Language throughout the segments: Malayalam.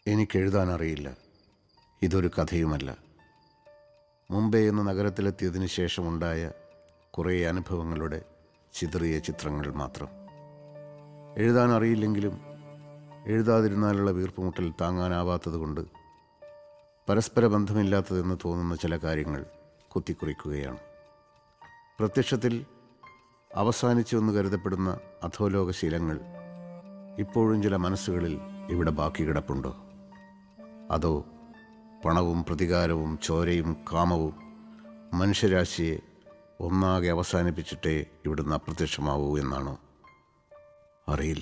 എനിക്കെഴുതാനറിയില്ല. ഇതൊരു കഥയുമല്ല. മുംബൈ എന്ന നഗരത്തിലെത്തിയതിനു ശേഷമുണ്ടായ കുറേ അനുഭവങ്ങളുടെ ചിതറിയ ചിത്രങ്ങൾ മാത്രം. എഴുതാനറിയില്ലെങ്കിലും എഴുതാതിരുന്നാലുള്ള വീർപ്പുമുട്ടൽ താങ്ങാനാവാത്തതുകൊണ്ട് പരസ്പര ബന്ധമില്ലാത്തതെന്ന് തോന്നുന്ന ചില കാര്യങ്ങൾ കുത്തിക്കുറിക്കുകയാണ്. പ്രത്യക്ഷത്തിൽ അവസാനിച്ചുവെന്ന് കരുതപ്പെടുന്ന അധോലോക ശീലങ്ങൾ ഇപ്പോഴും ചില മനസ്സുകളിൽ ഇവിടെ ബാക്കി കിടപ്പുണ്ടോ? അതോ പണവും പ്രതികാരവും ചോരയും കാമവും മനുഷ്യരാശിയെ ഒന്നാകെ അവസാനിപ്പിച്ചിട്ടേ ഇവിടുന്ന് അപ്രത്യക്ഷമാവൂ എന്നാണോ? അറിയില്ല.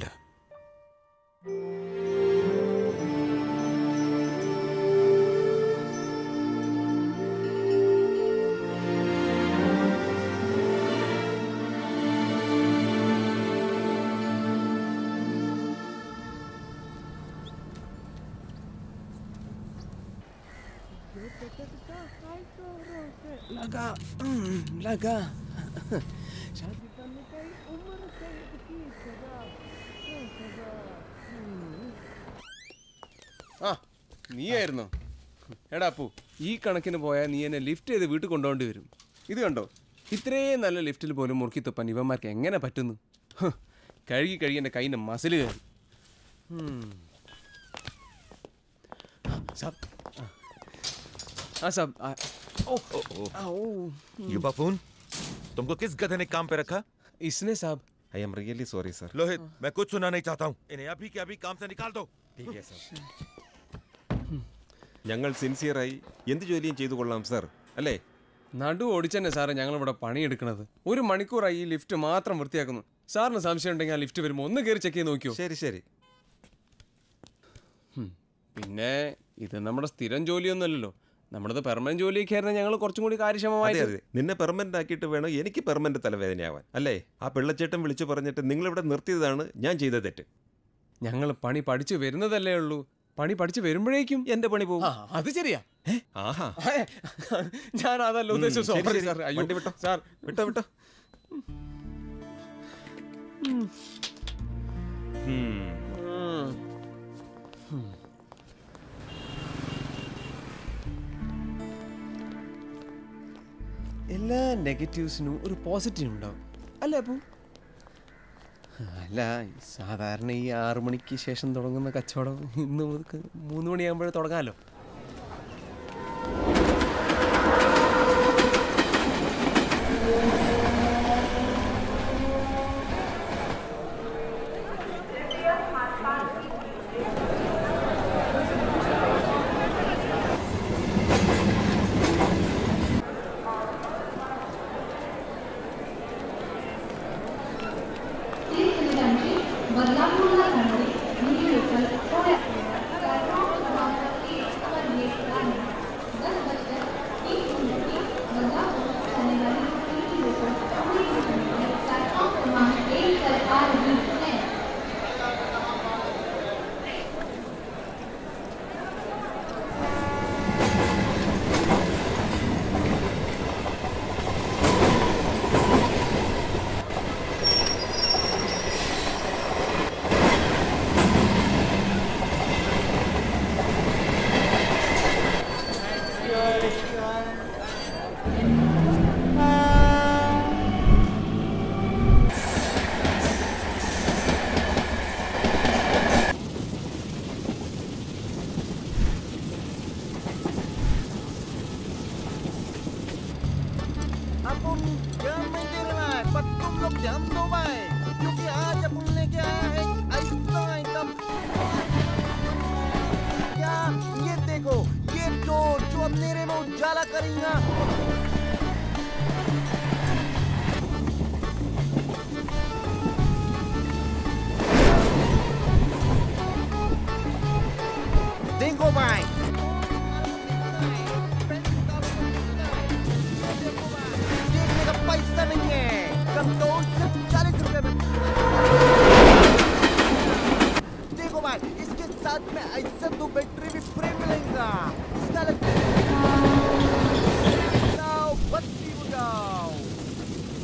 लगा ആ നീയായിരുന്നോ? എടാ അപ്പു, ഈ കണക്കിന് പോയാൽ നീ എന്നെ ലിഫ്റ്റ് ചെയ്ത് വീട്ടിൽ കൊണ്ടുപോകേണ്ടി വരും. ഇത് കണ്ടോ, ഇത്രയും നല്ല ലിഫ്റ്റിൽ പോലും മുറുക്കി തുപ്പാൻ ഇവന്മാർക്ക് എങ്ങനെ പറ്റുന്നു? കഴുകി കഴുകി എൻ്റെ കയ്യിൻ്റെ മസിൽ കയറി. हाँ साहब। युवा फोन, तुमको किस गधे ने काम पे रखा? इसने साहब। I am really sorry sir. Lohit, मैं कुछ सुनना नहीं चाहता हूँ. इन्हें अभी के अभी काम से निकाल दो. ठीक है सर. ഞങ്ങൾ സിൻസിയറായി എന്ത് ജോലിയും ചെയ്തു കൊള്ളാം സർ, അല്ലേ? നടു ഓടിച്ചെന്നെ സാറേ ഞങ്ങളിവിടെ പണിയെടുക്കണത്. 1 മണിക്കൂറായി ഈ ലിഫ്റ്റ് മാത്രം വൃത്തിയാക്കുന്നു. സാറിന് സംശയം ഉണ്ടെങ്കിൽ ആ ലിഫ്റ്റ് വരുമ്പോൾ ഒന്ന് കയറി ചെക്ക് ചെയ്ത് നോക്കിയോ? ശരി ശരി. പിന്നെ ഇത് നമ്മുടെ സ്ഥിരം ജോലിയൊന്നുമല്ലല്ലോ. നമ്മുടേത് പെർമനന്റ് ജോലിയൊക്കെ ആയിരുന്നു. ഞങ്ങൾ കുറച്ചും കൂടി കാര്യക്ഷമമായി. നിന്നെ പെർമനന്റ് ആക്കിയിട്ട് വേണം എനിക്ക് പെർമനന്റ് തലവേദനയാവാൻ, അല്ലേ? ആ പിള്ളച്ചേട്ടൻ വിളിച്ചു പറഞ്ഞിട്ട് നിങ്ങളിവിടെ നിർത്തിയതാണ് ഞാൻ ചെയ്ത തെറ്റ്. ഞങ്ങൾ പണി പഠിച്ചു വരുന്നതല്ലേ ഉള്ളൂ. പണി പഠിച്ചു വരുമ്പോഴേക്കും എന്റെ പണി പോകും. അത് ശരിയാ. ആഹാ, ഞാൻ അതല്ല ഉദ്ദേശിച്ചു. സാർ വിട്ടോ വിട്ടോ. എല്ലാ നെഗറ്റീവ്സിനും ഒരു പോസിറ്റീവ് ഉണ്ടാവും, അല്ലേ അപ്പു? അല്ല, സാധാരണ ഈ 6 മണിക്ക് ശേഷം തുടങ്ങുന്ന കച്ചവടം ഇന്ന് 3 മണിയാകുമ്പോഴേ തുടങ്ങാമല്ലോ.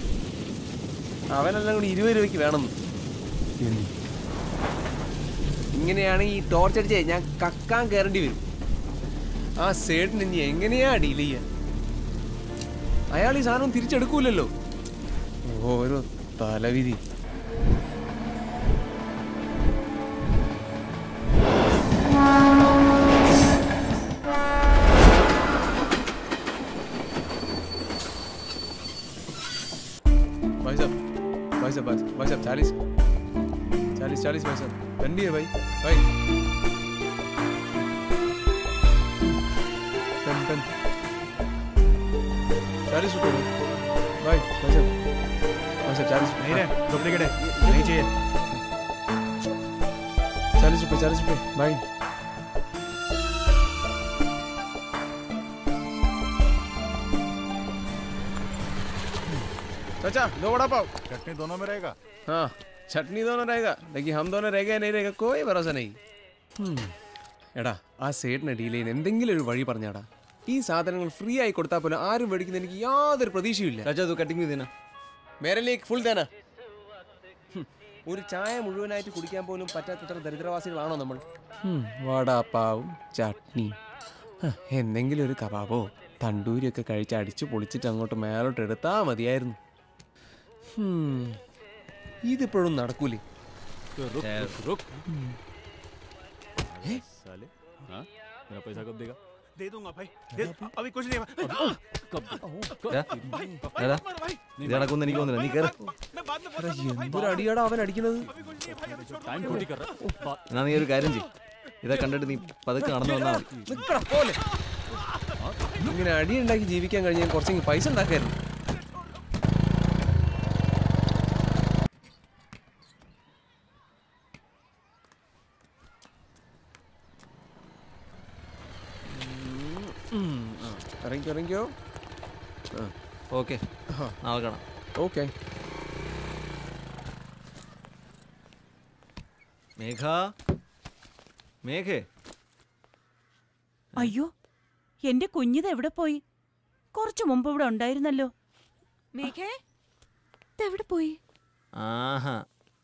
അവനെല്ലാം കൂടി 20 രൂപയ്ക്ക് വേണം. ഇങ്ങനെയാണ് ഈ ടോർച്ച് അടിച്ചേ ഞാൻ കക്കാൻ കയറേണ്ടി വരും. ആ സേട്ടിന് ഇനി എങ്ങനെയാ ഡീൽ ചെയ്യാൻ? അയാൾ ഈ സാധനം തിരിച്ചെടുക്കൂലല്ലോ. ഓരോ തലവിധി. भाई साहब 40 भाई साहब ठंडी है भाई 40 रुपये भाई साहब 40 नहीं रे डुप्लीकेट है नहीं चाहिए 40 रुपये भाई. चाचा 2 वड़ा पाव. ചട്നി दोनों में रहेगा. हाँ ചട്നി दोनों रहेगा लेकिन हम दोनों रहेगा नहीं रहेगा कोई भरोसा नहीं. എടാ ആ സേട്ടിനെ ഡീൽ ചെയ്യുന്ന എന്തെങ്കിലും ഒരു വഴി പറഞ്ഞാടാ. ഈ സാധനങ്ങൾ ഫ്രീ ആയി കൊടുത്താൽ പോലും ആരും മേടിക്കുന്ന എനിക്ക് യാതൊരു പ്രതീക്ഷയില്ല. രാജാ തൂ കട്ടിങ് देना मेरे लिए फुल देना. ഒരു ചായ മുഴുവനായിട്ട് കുടിക്കാൻ പോലും പറ്റാത്തത്ര ദരിദ്രവാസികളാണോ നമ്മൾ? വടാപ്പാവും ചട്നി എന്തെങ്കിലും ഒരു കബാബോ തണ്ടൂരിയൊക്കെ കഴിച്ച് അടിച്ചു പൊളിച്ചിട്ട് അങ്ങോട്ട് മേലോട്ട് എടുത്താൽ മതിയായിരുന്നു. ഇതിപ്പോഴും നടക്കൂലേ? पैसा कब देगा? दे दूंगा भाई. अभी कुछ नहीं. ഇത് നടക്കുമെന്ന് എനിക്ക് തോന്നുന്നില്ല. നീ കേറ്. എന്തൊരു അടിയാടാ അവൻ അടിക്കുന്നത്. എന്നാ നീ ഒരു കാര്യം ചെയ്യ്. ഇതൊക്കെ കണ്ടിട്ട് നീ പതുക്കെ നടന്നു വന്നാൽ മതി. ഇങ്ങനെ അടിയുണ്ടാക്കി ജീവിക്കാൻ കഴിഞ്ഞാൽ കുറച്ചെങ്കിൽ പൈസ ഉണ്ടാക്കായിരുന്നു. ഇറങ്ങിക്കോ. ഓക്കെ നാളെ കാണാം. ഓക്കെ മേഘേ. അയ്യോ എന്റെ കുഞ്ഞിത് എവിടെ പോയി? കുറച്ചു മുമ്പ് ഇവിടെ ഉണ്ടായിരുന്നല്ലോ. മേഘേ എവിടെ പോയി? ആഹാ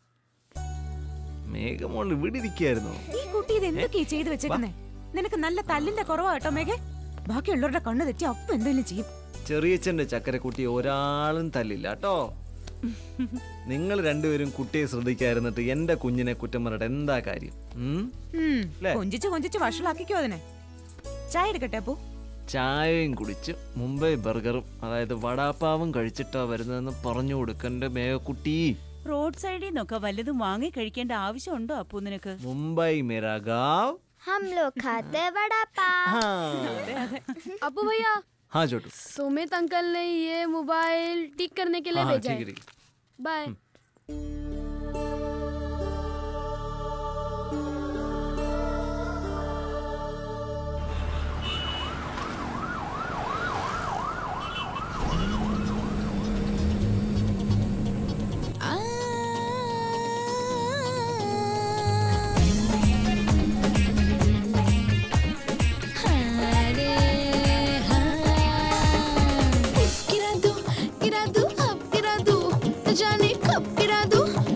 മേഘമോൾ ഇവിടെ ഇരിക്കായിരുന്നു. ഈ കുട്ടി ഇത് എന്തൊക്കെയാ ചെയ്തു വെച്ചേക്കുന്നേ? നിനക്ക് നല്ല തല്ലിന്റെ കുറവാ കേട്ടോ മേഘേ. ബാക്കിയുള്ളവരുടെ കണ്ണ് തെറ്റി അപ്പം എന്തെങ്കിലും ചെയ്യും. ചെറിയച്ഛന്റെ ചക്കരക്കുട്ടി ഒരാളും തല്ലില്ല കേട്ടോ. നിങ്ങൾ രണ്ടുപേരും കുട്ടിയെ ശ്രദ്ധിക്കാതിരുന്നിട്ട് എന്റെ കുഞ്ഞിനെ കുറ്റം പറഞ്ഞിട്ട് എന്താ കാര്യം? കൊഞ്ചിച്ച് വഷളാക്കിക്കോ അതിനെ. ചായ എടുക്കട്ടെ അപ്പോ? ചായയും കുടിച്ച് മുംബൈ ബർഗറും അതായത് വടാപ്പാവും കഴിച്ചിട്ടാ വരുന്നതെന്ന് പറഞ്ഞു കൊടുക്കണ്ട മേഘക്കുട്ടി. റോഡ് സൈഡിൽ നിന്നൊക്കെ വല്ലതും വാങ്ങി കഴിക്കേണ്ട ആവശ്യമുണ്ടോ അപ്പൂ നിനക്ക്? മുംബൈ मेरा गांव हम लोग खाते वड़ा पाव. अबू भैया. हाँ छोटू. सुमित अंकल ने ये मोबाइल ठीक करने के लिए भेजा है. बाय. गिरा दूं अब गिरा दूं, जाने कब गिरा दूं.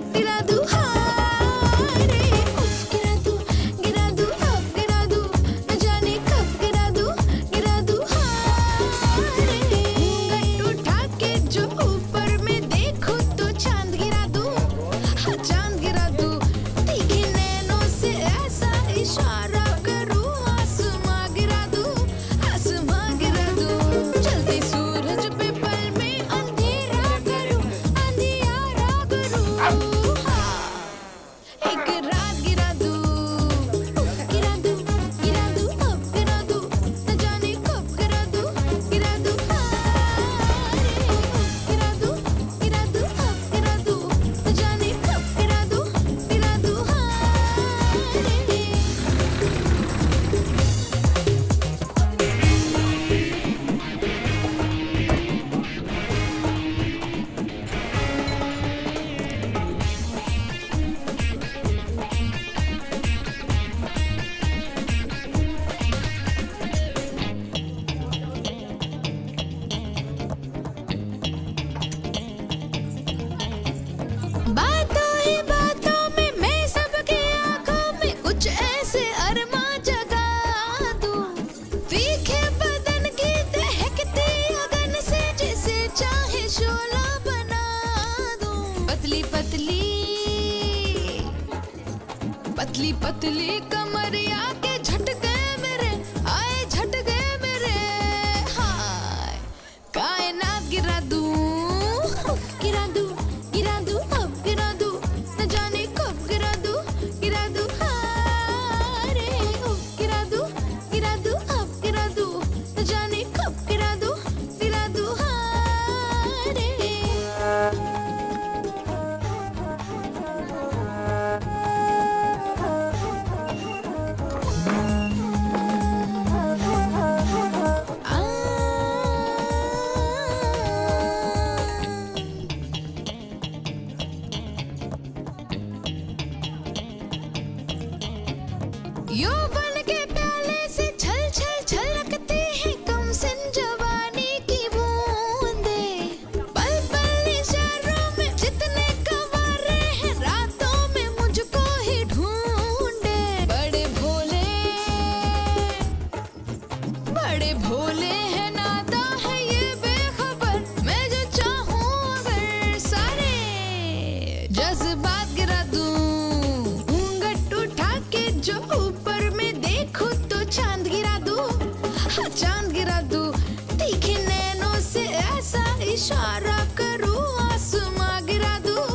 पतली पतली कमरिया के झटके मेरे आए झटके मेरे हाय कायनात गिरा दूं गिरा दूं गिरा दूं अब गिरा दूं न जाने कब गिरा दूं हाय रे गिरा दूं अब गिरा दूं न जाने कब गिरा दूं हाय रे यौवन के प्याले से छल छल छलकती है कम सिन जवानी की बूंदें पल पल इशारों में जितने कंवारे हैं रातों में मुझको ही ढूंढे बड़े भोले हैं नाता है ये बेखबर मैं जो चाहूं अगर सारे जज्बात गिरा दूं घूंघट उठा के जो ऊपर में देखो तो चांद गिरा दूं हाँ चांद गिरा दूं तीखे नैनों से ऐसा इशारा करूं आसमां गिरा दूं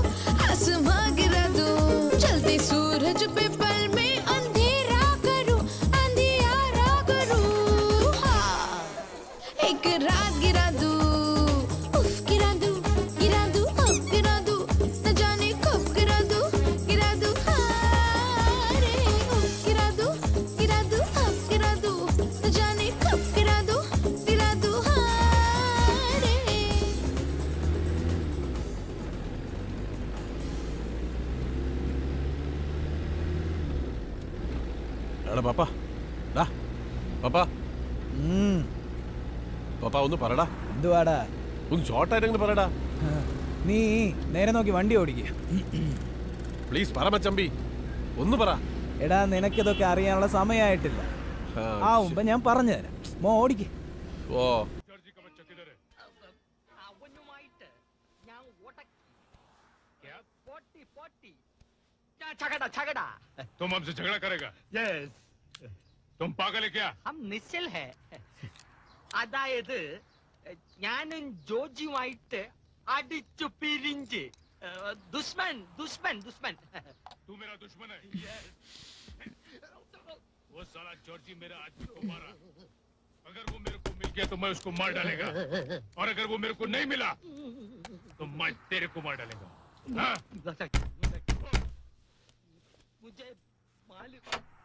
जलते सूरज पे पल में अंधेरा करूं हाँ एक रात गिरा दूं उफ गिरा दूं अब गिरा दूं न जाने कब गिरा दूं हाय रे उफ गिरा दूं अब गिरा दूं न जाने कब गिरा दूं हाय रे എടാ പാപ്പാ ഡാ പാപ്പാ പാപ്പാ ഒന്ന് പറടാ. എന്തുവാടാ? ഒന്ന് ഷോർട്ടായിട്ടെങ്കിലും പറടാ. നീ നേരെ നോക്കി വണ്ടി ഓടിക്കുക. പ്ലീസ് പറ മച്ചമ്പി, ഒന്ന് പറ. എടാ നിനക്കിതൊക്കെ അറിയാനുള്ള സമയമായിട്ടില്ല. ആ മുമ്പ് ഞാൻ പറഞ്ഞുതരാം. മോ ഓടിക്ക്. ഓ झगड़ा तुम हमसे झगड़ा करेगा? यस तुम पागल है क्या? हम निश्चल है അതായത് ഞാനും ജോജിയുമായിട്ട് അടിച്ചു പിരിഞ്ച് दुश्मन दुश्मन दुश्मन तू मेरा दुश्मन है? वो साला जॉर्जी मेरा आदमी को मारा. अगर वो मेरे को मिल गया तो मैं उसको मार डालेगा, और अगर वो मेरे को नहीं मिला तो मैं तेरे को मार डालेगा. हाँ? मुझे मालूम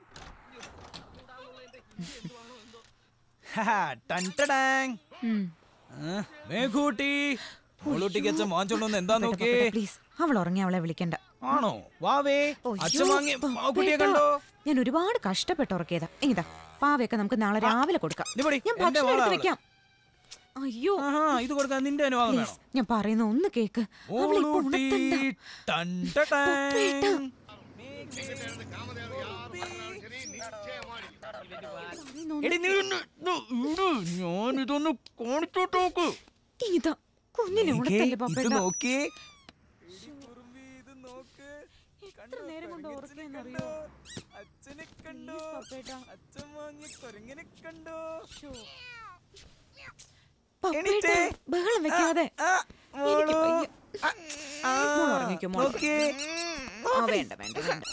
മേഘൂട്ടി മോളൂട്ടിക്ക് അച്ഛൻ വാങ്ങിച്ചോണ്ടോന്ന് എന്താ നോക്കി. അവൾ ഉറങ്ങി, അവളെ വിളിക്കണ്ട. ആണോ? വാവേ അച്ഛൻ വാങ്ങി പാവക്കുട്ടിയെ കണ്ടോ? ഞാൻ ഒരുപാട് കഷ്ടപ്പെട്ട് ഉറക്കിയതാ. ഇതാ പാവയൊക്കെ നമുക്ക് നാളെ രാവിലെ കൊടുക്കാം. ഞാൻ ഭക്ഷണം എടുത്ത് വെക്കാം. അയ്യോ ഇത് കൊടുക്കാൻ നിന്റെ അനുവാദം വേണം. ഞാൻ പറയുന്ന ഒന്ന് കേക്ക്. ഞാനിതൊന്ന് കാണിച്ചോട്ടോക്ക്. ഇതാ കുഞ്ഞിനെ ഉണത്തല്ലേ പപ്പേട്ടാ. നോക്കി എത്ര നേരം കൊണ്ട് ഉറക്കുന്നറിയോ? അച്ഛനെ കണ്ടോ പപ്പേട്ടാ? അച്ഛൻ വാങ്ങിയ കൊരങ്ങനെ കണ്ടോ? പപ്പേട്ടാ ബഹളം വെക്കാതെ. എനിക്ക് വയ്യ. മോൾ ഉറങ്ങിക്കോ മോൾ. വേണ്ട വേണ്ട വേണ്ട.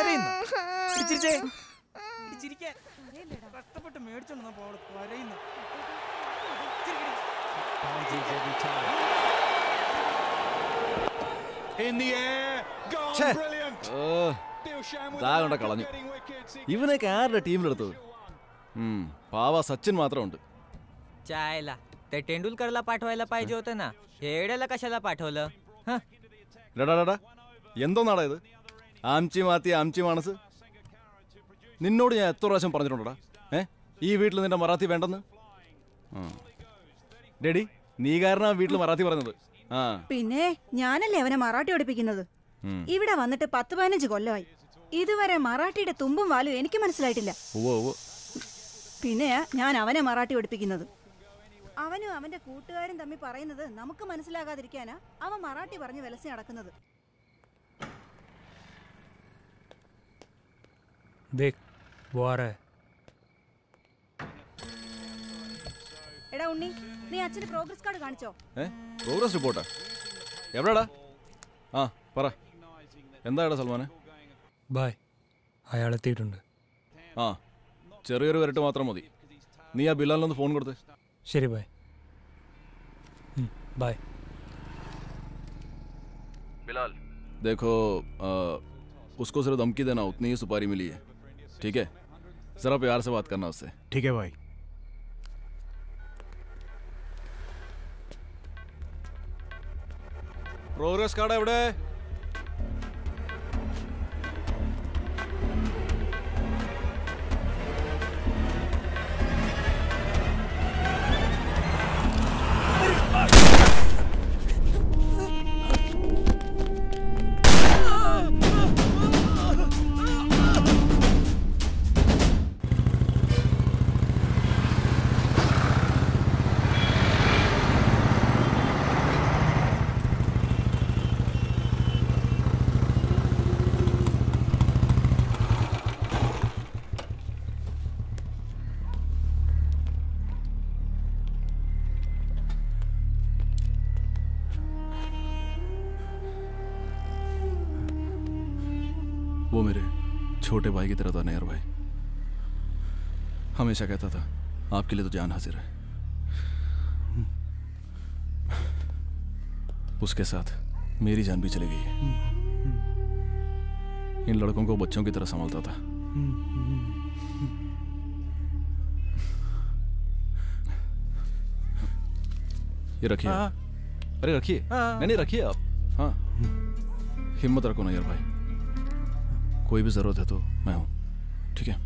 കഷ്ടപ്പെട്ട് മേടിച്ചോണ്ട് കരയുന്നു. കളഞ്ഞു. ഇവനൊക്കെ ആരുടെ ടീമിലെടുത്തത്? പാവ സച്ചിൻ മാത്രമുണ്ട്. चायला ते तेंडुलकरला पाठवायला पाहिजे होतं ना. हेड्याला कशाला पाठवलं? ഡാ എന്തോന്നാടാ ഇത്? ആംചി മാത്തി ആംചി മാണസ്. നിന്നോട് ഞാൻ എത്ര പ്രാവശ്യം പറഞ്ഞിട്ടുണ്ടോടാ ഈ വീട്ടിൽ നിന്റെ മറാത്തി വേണ്ടെന്ന്? ഡേഡി നീ കാരണം വീട്ടിൽ മറാത്തി പറഞ്ഞത്. പിന്നെ ഞാനല്ലേ അവനെ മറാഠി പഠിപ്പിക്കുന്നത്. ഇവിടെ വന്നിട്ട് 10-15 കൊല്ലമായി. ഇതുവരെ മറാഠിയുടെ തുമ്പും വാലും എനിക്ക് മനസ്സിലായിട്ടില്ല. പിന്നെയാ ഞാൻ അവനെ മറാഠി പഠിപ്പിക്കുന്നത്. അവനും അവന്റെ കൂട്ടുകാരും തമ്മിൽ പറയുന്നത് നമുക്ക് മനസ്സിലാകാതിരിക്കാനാ അവൻ മറാഠി പറഞ്ഞ് വിലസി നടക്കുന്നത്. देख वो आ रहा है. എടാ ഉണ്ണി നീ അച്ഛന് പ്രോഗ്രസ് കാർഡ് കാണിച്ചോ? പ്രോഗ്രസ് റിപ്പോർട്ടാ? എവിടെടാ? ആ പറ, എന്താടാ സൽമാനെ? ബായ്, അയാൾ എത്തിയിട്ടുണ്ട്. ആ, ചെറിയൊരു വരട്ട് മാത്രം മതി. നീ ആ ബിലാലിനൊന്ന് ഫോൺ കൊടുത്ത്. ശരി ബായ്. बाय. बिलाल देखो, उसको सिर्फ धमकी देना, उतनी ही सुपारी मिली है, ठीक है? जरा प्यार से बात करना उससे. ठीक है भाई. प्रोग्रेस कार्ड एवडे? वो मेरे छोटे भाई की तरह था नैयर भाई. हमेशा कहता था आपके लिए तो जान हाजिर है. उसके साथ मेरी जान भी चली गई है. इन लड़कों को बच्चों की तरह संभालता था. ये रखिए. अरे रखिए. नहीं रखिए आप. हाँ, हिम्मत रखो नैयर भाई, कोई भी जरूरत है तो मैं हूं, ठीक है?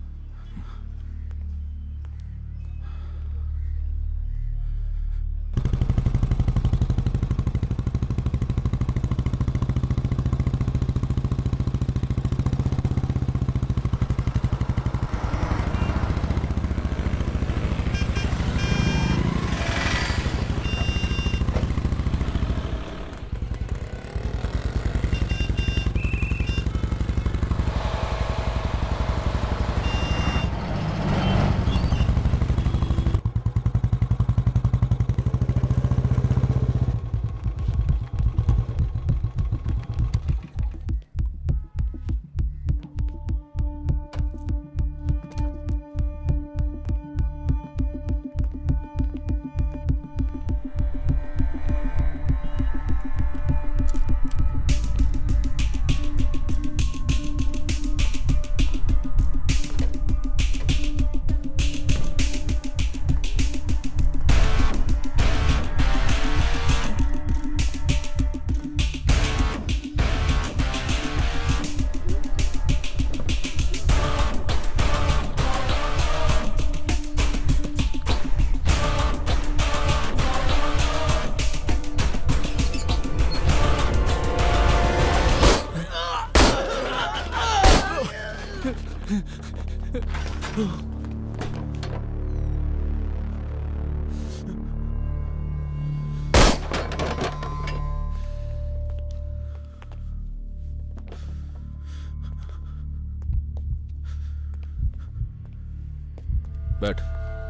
बैठ.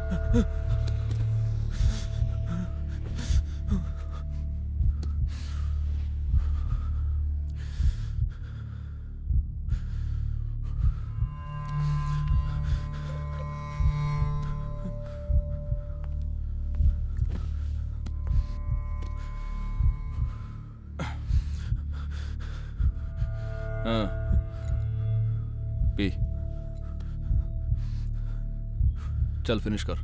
हाँ, पी. चल फिनिश कर.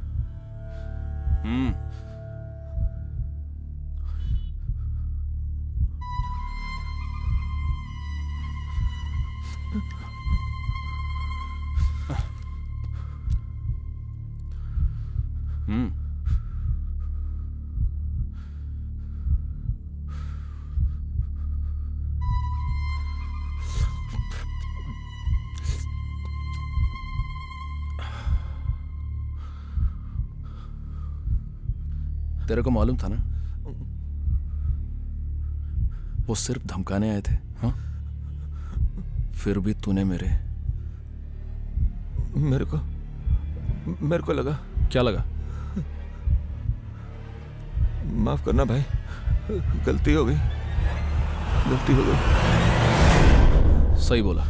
तेरे को मालूम था ना, वो सिर्फ धमकाने आए थे. हाँ, फिर भी तूने मेरे मेरे को लगा। क्या लगा? माफ करना भाई, गलती हो गई। सही बोला,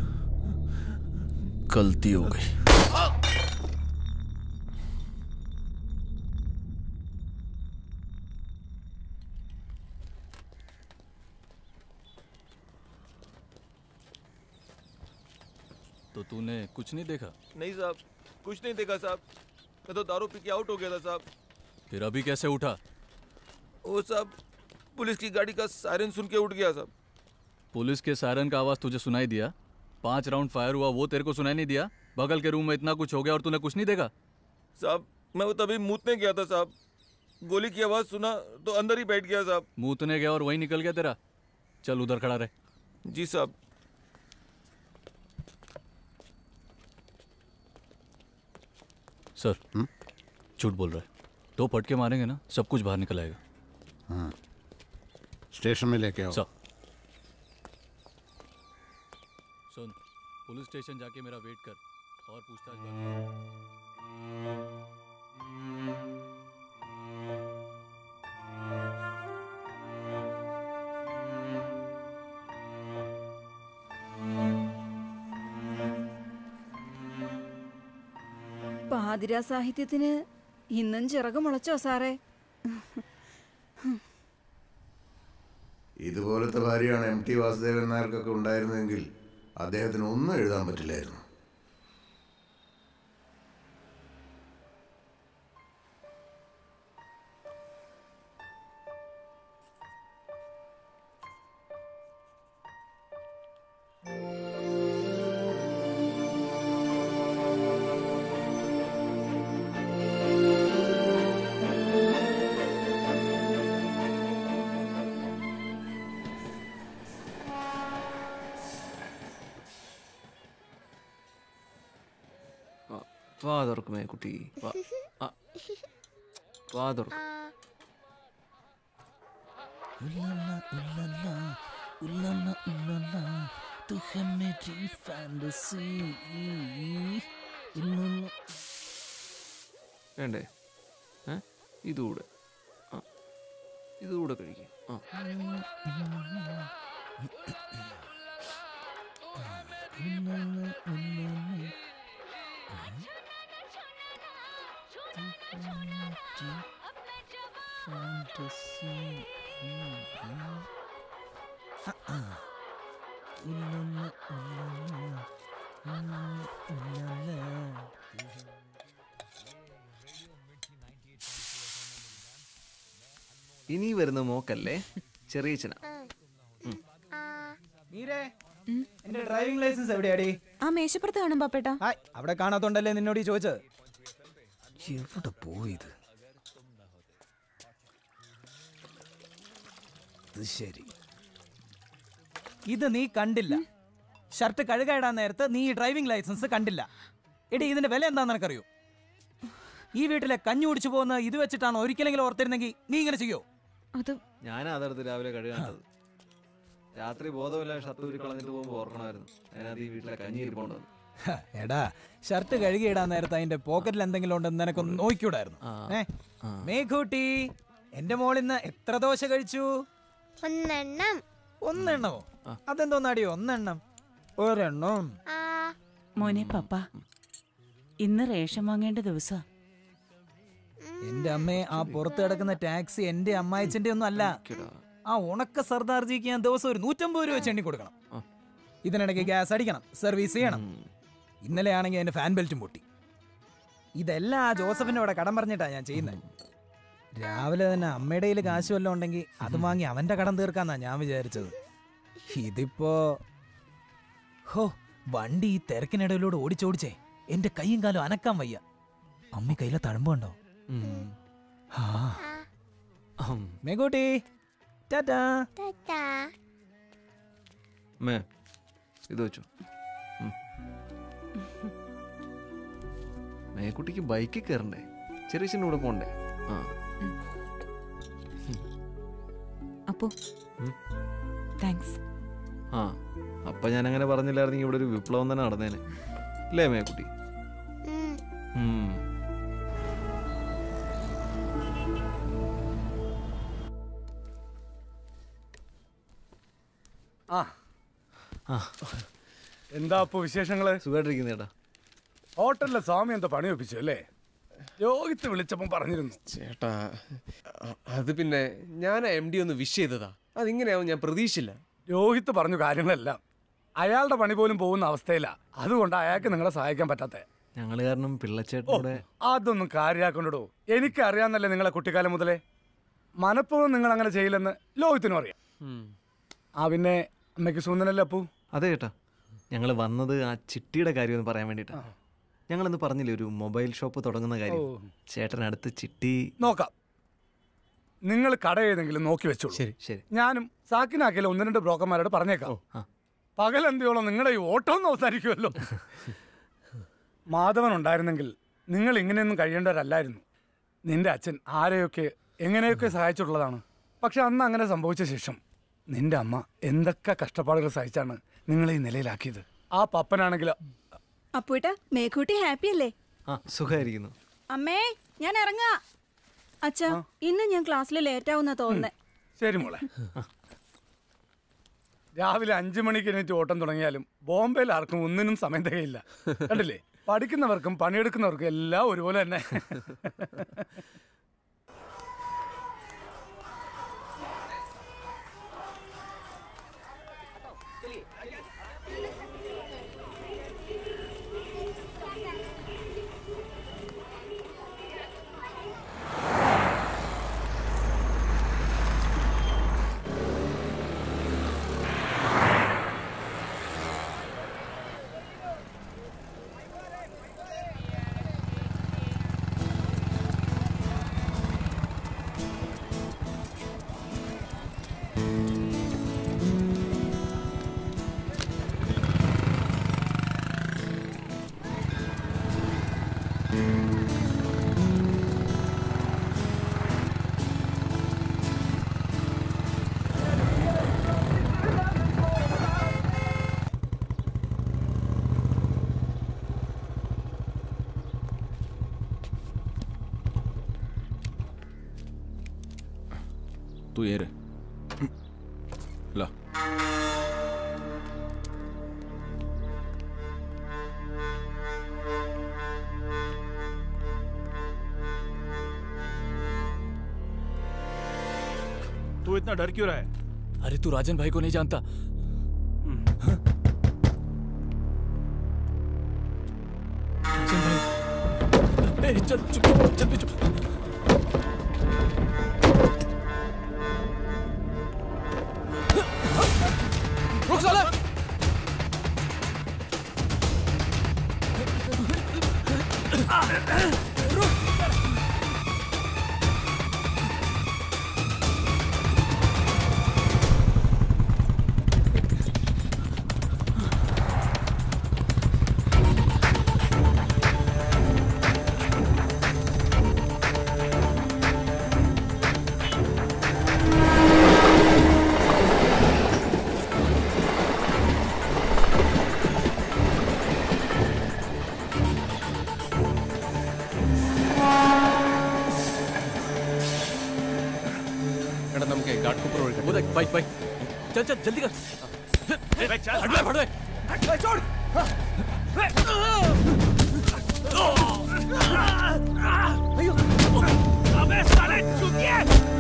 गलती हो गई। तो तूने कुछ नहीं देखा? नहीं साहब, कुछ नहीं देखा साहब। मैं तो दारू पी के आउट हो गया था साहब। फिर अभी कैसे उठा? वो साहब, पुलिस की गाड़ी का सायरन सुन के उठ गया साहब। पुलिस के सायरन का आवाज तुझे सुनाई दिया? 5 राउंड फायर हुआ, वो तेरे को सुनाई नहीं दिया? बगल के रूम में इतना कुछ हो गया और तूने कुछ नहीं देखा? साहब, मैं वो तभी मूतने गया था साहब। गोली की आवाज सुना तो अंदर ही बैठ गया साहब। मूतने गया और वहीं निकल गया तेरा? चल उधर खड़ा रहे। जी साहब। सर, झूठ बोल रहा है। 2 पटके मारेंगे ना, सब कुछ बाहर निकल आएगा। हाँ, स्टेशन में लेके आओ। सर, सुन, पुलिस स्टेशन जाके मेरा वेट कर और पूछताछ പാതിരാ സാഹിത്യത്തിന് ഇന്നും ചിറക് മുളച്ചോ സാറേ? ഇതുപോലത്തെ ഭാര്യയാണ് MT വാസുദേവൻ നായർക്കൊക്കെ ഉണ്ടായിരുന്നെങ്കിൽ അദ്ദേഹത്തിന് ഒന്നും എഴുതാൻ പറ്റില്ലായിരുന്നു. വാ തുറക്കുമേ കുട്ടി, വാ തുറക്കും. വേണ്ടേ? ഇതുകൂടെ കഴിക്കും. ഇനി വരുന്ന മോക്കല്ലേ ചെറിയച്ഛന. എന്റെ ഡ്രൈവിംഗ് ലൈസൻസ് എവിടെയാടി? ആ മേശപ്പുറത്ത് കാണും പാപ്പേട്ടാ. അവിടെ കാണാത്തോണ്ടല്ലേ നിന്നോട് ചോദിച്ചത്. എവിടെ പോയത്? ശരി, ഇത് നീ കണ്ടില്ല. ഷർട്ട് കഴുകായിടാൻ നേരത്ത് നീ ഡ്രൈവിംഗ് ലൈസൻസ് കണ്ടില്ല. എടി, ഇതിന്റെ വില എന്താന്ന് നിനക്കറിയോ? ഈ വീട്ടിലെ കഞ്ഞി കുടിച്ചു പോകുന്ന ഇത് വെച്ചിട്ടാണ് ഒരിക്കലെങ്കിലും ഓർത്തിരുന്നെങ്കിൽ നീ ഇങ്ങനെ ചെയ്യോ? ഞാൻ അതെടുത്ത് രാവിലെ കഴുകാണ്ടത്. രാത്രി ബോധമില്ല ഷർട്ട് ഊരി കളഞ്ഞിട്ട് പോകുമ്പോൾ ഓർക്കണമായിരുന്നു. അതിനകത്ത് ഈ വീട്ടിലെ കഞ്ഞി ഇരിപ്പുണ്ട്. എടാ, ഷർട്ട് കഴുകിയിടാൻ നേരത്ത് അതിന്റെ പോക്കറ്റിൽ എന്തെങ്കിലും ഉണ്ടെന്ന് നിനക്കൊന്ന് നോക്കിക്കൂടായിരുന്നു? മേഘൂട്ടി, എന്റെ മോളിന്ന് എത്ര ദോശ കഴിച്ചു? ഒന്നെണ്ണമോ? അതെന്തോന്നാടിയോ ഒന്നെണ്ണം? ഒരെണ്ണം. മോനെ പപ്പ, ഇന്ന് റേഷൻ വാങ്ങേണ്ട ദിവസാ. എന്റെ അമ്മേ, ആ പുറത്ത് കിടക്കുന്ന ടാക്സി എന്റെ അമ്മായിച്ചന്റെ ഒന്നും അല്ല. ആ ഉണക്ക സർദാർജിക്ക് ഞാൻ ദിവസം ഒരു 150 രൂപ വെച്ച് എണ്ണി കൊടുക്കണം. ഇതിനിടയ്ക്ക് ഗ്യാസ് അടിക്കണം, സർവീസ് ചെയ്യണം. ഇന്നലെ ആണെങ്കിൽ എന്റെ ഫാൻ ബെൽറ്റും പൊട്ടി. ഇതെല്ലാം ആ ജോസഫിന്റെ അവിടെ കടം പറഞ്ഞിട്ടാ ഞാൻ ചെയ്യുന്നത്. രാവിലെ തന്നെ അമ്മയുടെ കയ്യിൽ കാശ് വല്ലതും ഉണ്ടെങ്കിൽ അത് വാങ്ങി അവന്റെ കടം തീർക്കാന്നാ ഞാൻ വിചാരിച്ചത്. ഇതിപ്പോ വണ്ടി ഈ തിരക്കിനിടയിലൂടെ ഓടിച്ചോടിച്ചേ എന്റെ കൈയും കാലും അനക്കാൻ വയ്യ. അമ്മി കയ്യിലെ തഴമ്പുണ്ടോ? മേഘൂട്ടി, ടാറ്റാ. ഇത് വെച്ചു. മേക്കുട്ടിക്ക് ബൈക്കിൽ കയറണ്ടേ? ചെറിയച്ഛൻ്റെ കൂടെ പോണ്ടേ? അപ്പോ താങ്ക്സ്. അപ്പൊ ഞാൻ അങ്ങനെ പറഞ്ഞില്ലായിരുന്നെങ്കിൽ ഇവിടെ ഒരു വിപ്ലവം തന്നെ നടന്നേനെ. അല്ലേ മേക്കുട്ടി? എന്താ അപ്പൊ വിശേഷങ്ങള്? സുഖമായിട്ടിരിക്കുന്നേട്ടാ. ഹോട്ടലിലെ സ്വാമി എന്താ പണി ഒപ്പിച്ചു അല്ലേ? രോഹിത്ത് വിളിച്ചപ്പം പറഞ്ഞിരുന്നു. ചേട്ടാ അത് പിന്നെ ഞാൻ MD ഒന്ന് വിഷ് ചെയ്തതാ. അതിങ്ങനെയാവും ഞാൻ പ്രതീക്ഷിച്ചില്ല. രോഹിത്ത് പറഞ്ഞു കാര്യങ്ങളെല്ലാം. അയാളുടെ പണി പോലും പോകുന്ന അവസ്ഥയില്ല. അതുകൊണ്ട് അയാൾക്ക് നിങ്ങളെ സഹായിക്കാൻ പറ്റാത്ത. ഞങ്ങള് കാരണം പിള്ളച്ചേട്ടനോടെ അതൊന്നും കാര്യാക്കൊണ്ടോ. എനിക്കറിയാന്നല്ലേ നിങ്ങളെ കുട്ടിക്കാലം മുതലേ. മനഃപൂർവ്വം നിങ്ങൾ അങ്ങനെ ചെയ്യില്ലെന്ന് ലോഹിത്തിനും അറിയാം. പിന്നെ അമ്മയ്ക്ക് സുന്ദരല്ലേ അപ്പു? അതെ ചേട്ടാ, ഞങ്ങൾ വന്നത് ആ ചിട്ടിയുടെ കാര്യം ഒന്ന് പറയാൻ വേണ്ടിട്ടാ. ഞങ്ങളെന്ന് പറഞ്ഞില്ലേ ഒരു മൊബൈൽ ഷോപ്പ് തുടങ്ങുന്ന കാര്യം. ചേട്ടനടുത്ത് ചിട്ടി നോക്കാം. നിങ്ങൾ കട ഏതെങ്കിലും നോക്കി വെച്ചോളൂ. ശരി. ഞാനും സാക്കിനാക്കിയില്ല 1-2 ബ്രോക്കർമാരോട് പറഞ്ഞേക്കാം. പകലെന്തിയോളം നിങ്ങളുടെ ഈ ഓട്ടം അവസാനിക്കുമല്ലോ. മാധവൻ ഉണ്ടായിരുന്നെങ്കിൽ നിങ്ങൾ ഇങ്ങനെയൊന്നും കഴിയേണ്ടവരല്ലായിരുന്നു. നിന്റെ അച്ഛൻ ആരെയൊക്കെ എങ്ങനെയൊക്കെ സഹായിച്ചിട്ടുള്ളതാണ്. പക്ഷെ അന്ന് അങ്ങനെ സംഭവിച്ച ശേഷം നിന്റെ അമ്മ എന്തൊക്കെ കഷ്ടപ്പാടുകൾ സഹിച്ചാണ് നിങ്ങളെ ഈ നിലയിലാക്കിയത്. ആ പപ്പനാണെങ്കിൽ അപ്പൂട്ട മേക്കൂട്ടി ഹാപ്പി അല്ലേ? സുഖമായിരിക്കുന്നു. അമ്മേ ഞാൻ ഇറങ്ങാ. അച്ഛാ ഇന്ന് ഞാൻ ക്ലാസ്സിൽ ലേറ്റ് ആവുന്ന തോന്നുന്നേ. ശരി മോളെ. രാവിലെ 5 മണിക്ക് എണീറ്റ് ഓട്ടം തുടങ്ങിയാലും ബോംബെയിൽ ആർക്കും ഒന്നിനും സമയം തികയില്ല. കണ്ടില്ലേ, പഠിക്കുന്നവർക്കും പണിയെടുക്കുന്നവർക്കും എല്ലാം ഒരുപോലെ തന്നെ. तू ये रे ला. तू इतना डर क्यों रहा है? अरे तू राजन भाई को नहीं जानता. राजन भाई, चल चुप जल्दी चुप. रुक साला. बाइक बाइक चल चल जल्दी कर. छोड़. अबे साले चूतिए.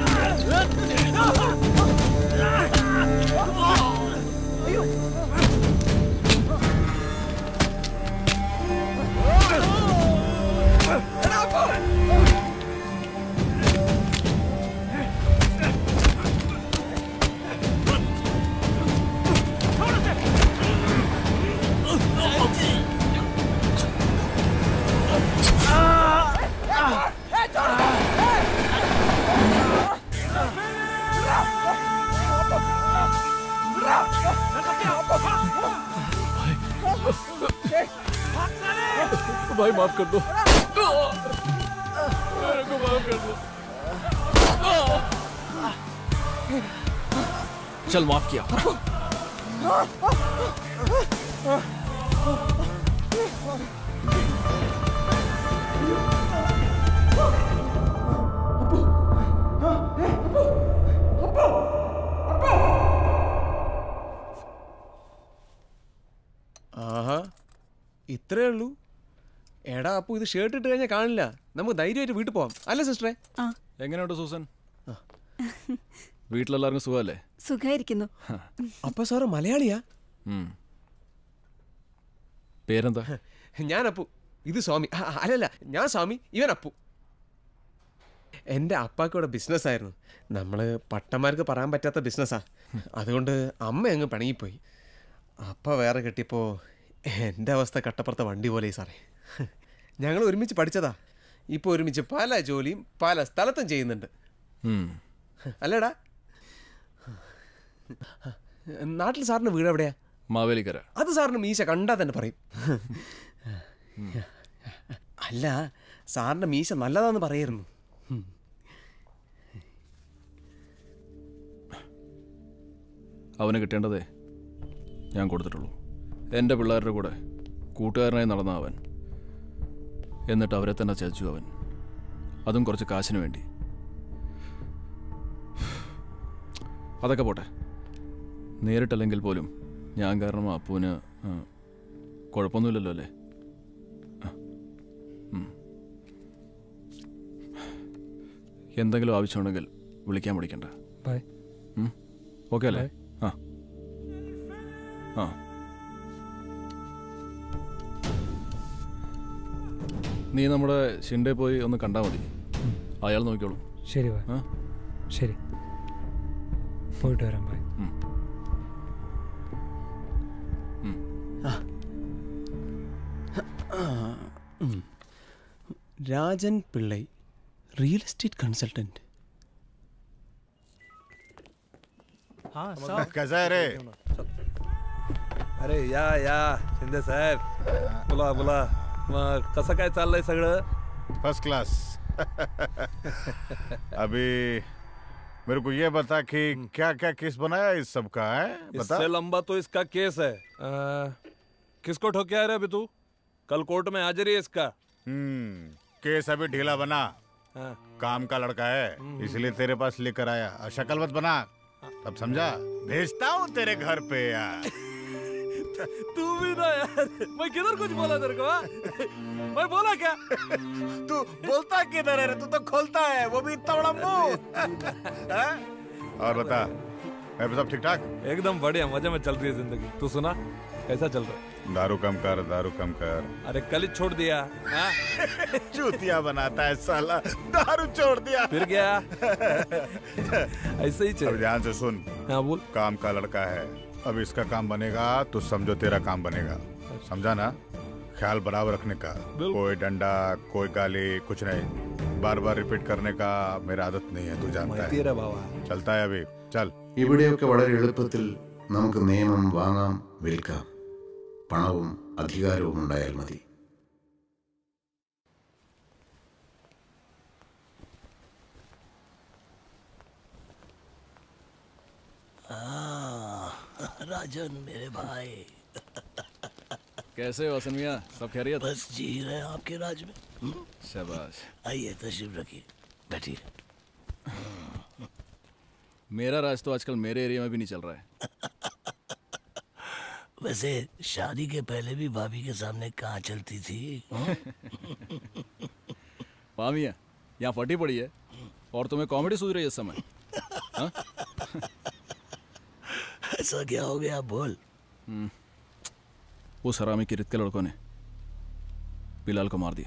भाई माफ कर दो. मेरे को माफ कर दो. चल माफ किया. ആഹാ ഇത്രേ ഉള്ളൂ. എടാ അപ്പു ഇത് ഷർട്ട് ഇട്ട് കഴിഞ്ഞാൽ കാണില്ല. നമുക്ക് ധൈര്യമായിട്ട് വീട്ടിൽ പോവാം അല്ലേ സിസ്റ്ററെ? എങ്ങനെയുണ്ട് സൂസൻ? വീട്ടിലെല്ലാവർക്കും സുഖമല്ലേ? സുഖായിരിക്കുന്നു. അപ്പ സാറ് മലയാളിയാ? പേരെന്താ? ഞാൻ അപ്പു, ഇത് സ്വാമി. അല്ലല്ല, ഞാൻ സ്വാമി, ഇവൻ അപ്പു. എൻ്റെ അപ്പാക്കിവിടെ ബിസിനസ്സായിരുന്നു. നമ്മൾ പട്ടന്മാർക്ക് പറയാൻ പറ്റാത്ത ബിസിനസ്സാ. അതുകൊണ്ട് അമ്മ അങ്ങ് പിണങ്ങിപ്പോയി. അപ്പ വേറെ കെട്ടിയപ്പോൾ എൻ്റെ അവസ്ഥ കട്ടപ്പുറത്തെ വണ്ടി പോലെ സാറേ. ഞങ്ങൾ ഒരുമിച്ച് പഠിച്ചതാ. ഇപ്പോൾ ഒരുമിച്ച് പല ജോലിയും പല സ്ഥലത്തും ചെയ്യുന്നുണ്ട്. അല്ലേടാ? നാട്ടിൽ സാറിന് വീട് എവിടെയാ? മാവേലിക്കര. അത് സാറിന് മീശ കണ്ടാൽ തന്നെ പറയും. അല്ല, സാറിൻ്റെ മീശ നല്ലതാന്ന് പറയായിരുന്നു. അവന് കിട്ടേണ്ടതേ ഞാൻ കൊടുത്തിട്ടുള്ളൂ. എൻ്റെ പിള്ളേരുടെ കൂടെ കൂട്ടുകാരനായി നടന്ന അവൻ, എന്നിട്ട് അവരെ തന്നെ ചതിച്ചു അവൻ, അതും കുറച്ച് കാശിന് വേണ്ടി. അതൊക്കെ പോട്ടെ, നേരിട്ടല്ലെങ്കിൽ പോലും ഞാൻ കാരണം അപ്പുവിന് കുഴപ്പമൊന്നുമില്ലല്ലോ അല്ലേ? എന്തെങ്കിലും ആവശ്യമുണ്ടെങ്കിൽ വിളിക്കാൻ പഠിക്കണ്ട. ബൈ. ഓക്കെ അല്ലേ? ആ ആ നീ നമ്മുടെ ഷിൻഡെ പോയി ഒന്ന് കണ്ടാൽ മതി. അയാൾ നോക്കിക്കോളൂ. ശരി ബൈ. ശരി, പോയിട്ട് വരാം. Bye. Rajan Pillai, real estate consultant. कैसा है रे? अरे या शिंदे साहेब, बोला बोला. मग कसं काय चाललंय सगळं? First class. अभी मेरे को ये बता कि क्या क्या केस बनाया इस सब का है? बता. इससे लंबा तो इसका केस है. किसको ठोके आ रहे अभी तू? कल कोर्ट में हाजिरी है इसका. केस अभी ढीला बना. काम का लड़का है, इसलिए तेरे पास लेकर आया. शक्ल मत बना, तब समझा? भेजता हूँ तेरे घर पे यार. तू भी ना यार, मैं किधर कुछ बोला तेरे को? मैं बोला क्या? तू बोलता किधर है? तू तो खोलता है, वो भी इतना बड़ा मुंह. और बता, मैं सब ठीक ठाक? एकदम बढ़िया, मजे में चल रही है जिंदगी. तू सुना, कैसा चल रहा है? दारू कम कर, दारू कम कर. अरे कल ही छोड़ दिया. चूतिया बनाता है साला. दारू छोड़ दिया. फिर क्या? ऐसे ही चल. अब ध्यान से सुन. हाँ बोल. काम का लड़का है, अब इसका काम बनेगा तो समझो तेरा काम बनेगा. समझा ना? ख्याल बराबर रखने का. कोई डंडा, कोई गाली, कुछ नहीं. बार बार रिपीट करने का मेरा आदत नहीं है, तू जानता है. चलता है अभी. चल. ഇവിടെയൊക്കെ വളരെ എളുപ്പത്തിൽ നമുക്ക് നിയമം വാങ്ങാം, വിൽക്കാം. പണവും അധികാരവും ഉണ്ടായാൽ മതി. राजन मेरे भाई. कैसे हो हसन मियां? सब खैरियत? बस जी रहे हैं आपके राज में. शाबाश. आइए तशरीफ रखिए, बैठिए. मेरा राज तो आजकल मेरे एरिया में भी नहीं चल रहा है. वैसे शादी के पहले भी भाभी के सामने कहाँ चलती थी? पामिया यहाँ फटी पड़ी है और तुम्हें कॉमेडी सूझ रही है इस समय. ऐसा क्या हो गया? बोल. उस हरामी की रित के लड़कों ने बिलाल को मार दिया.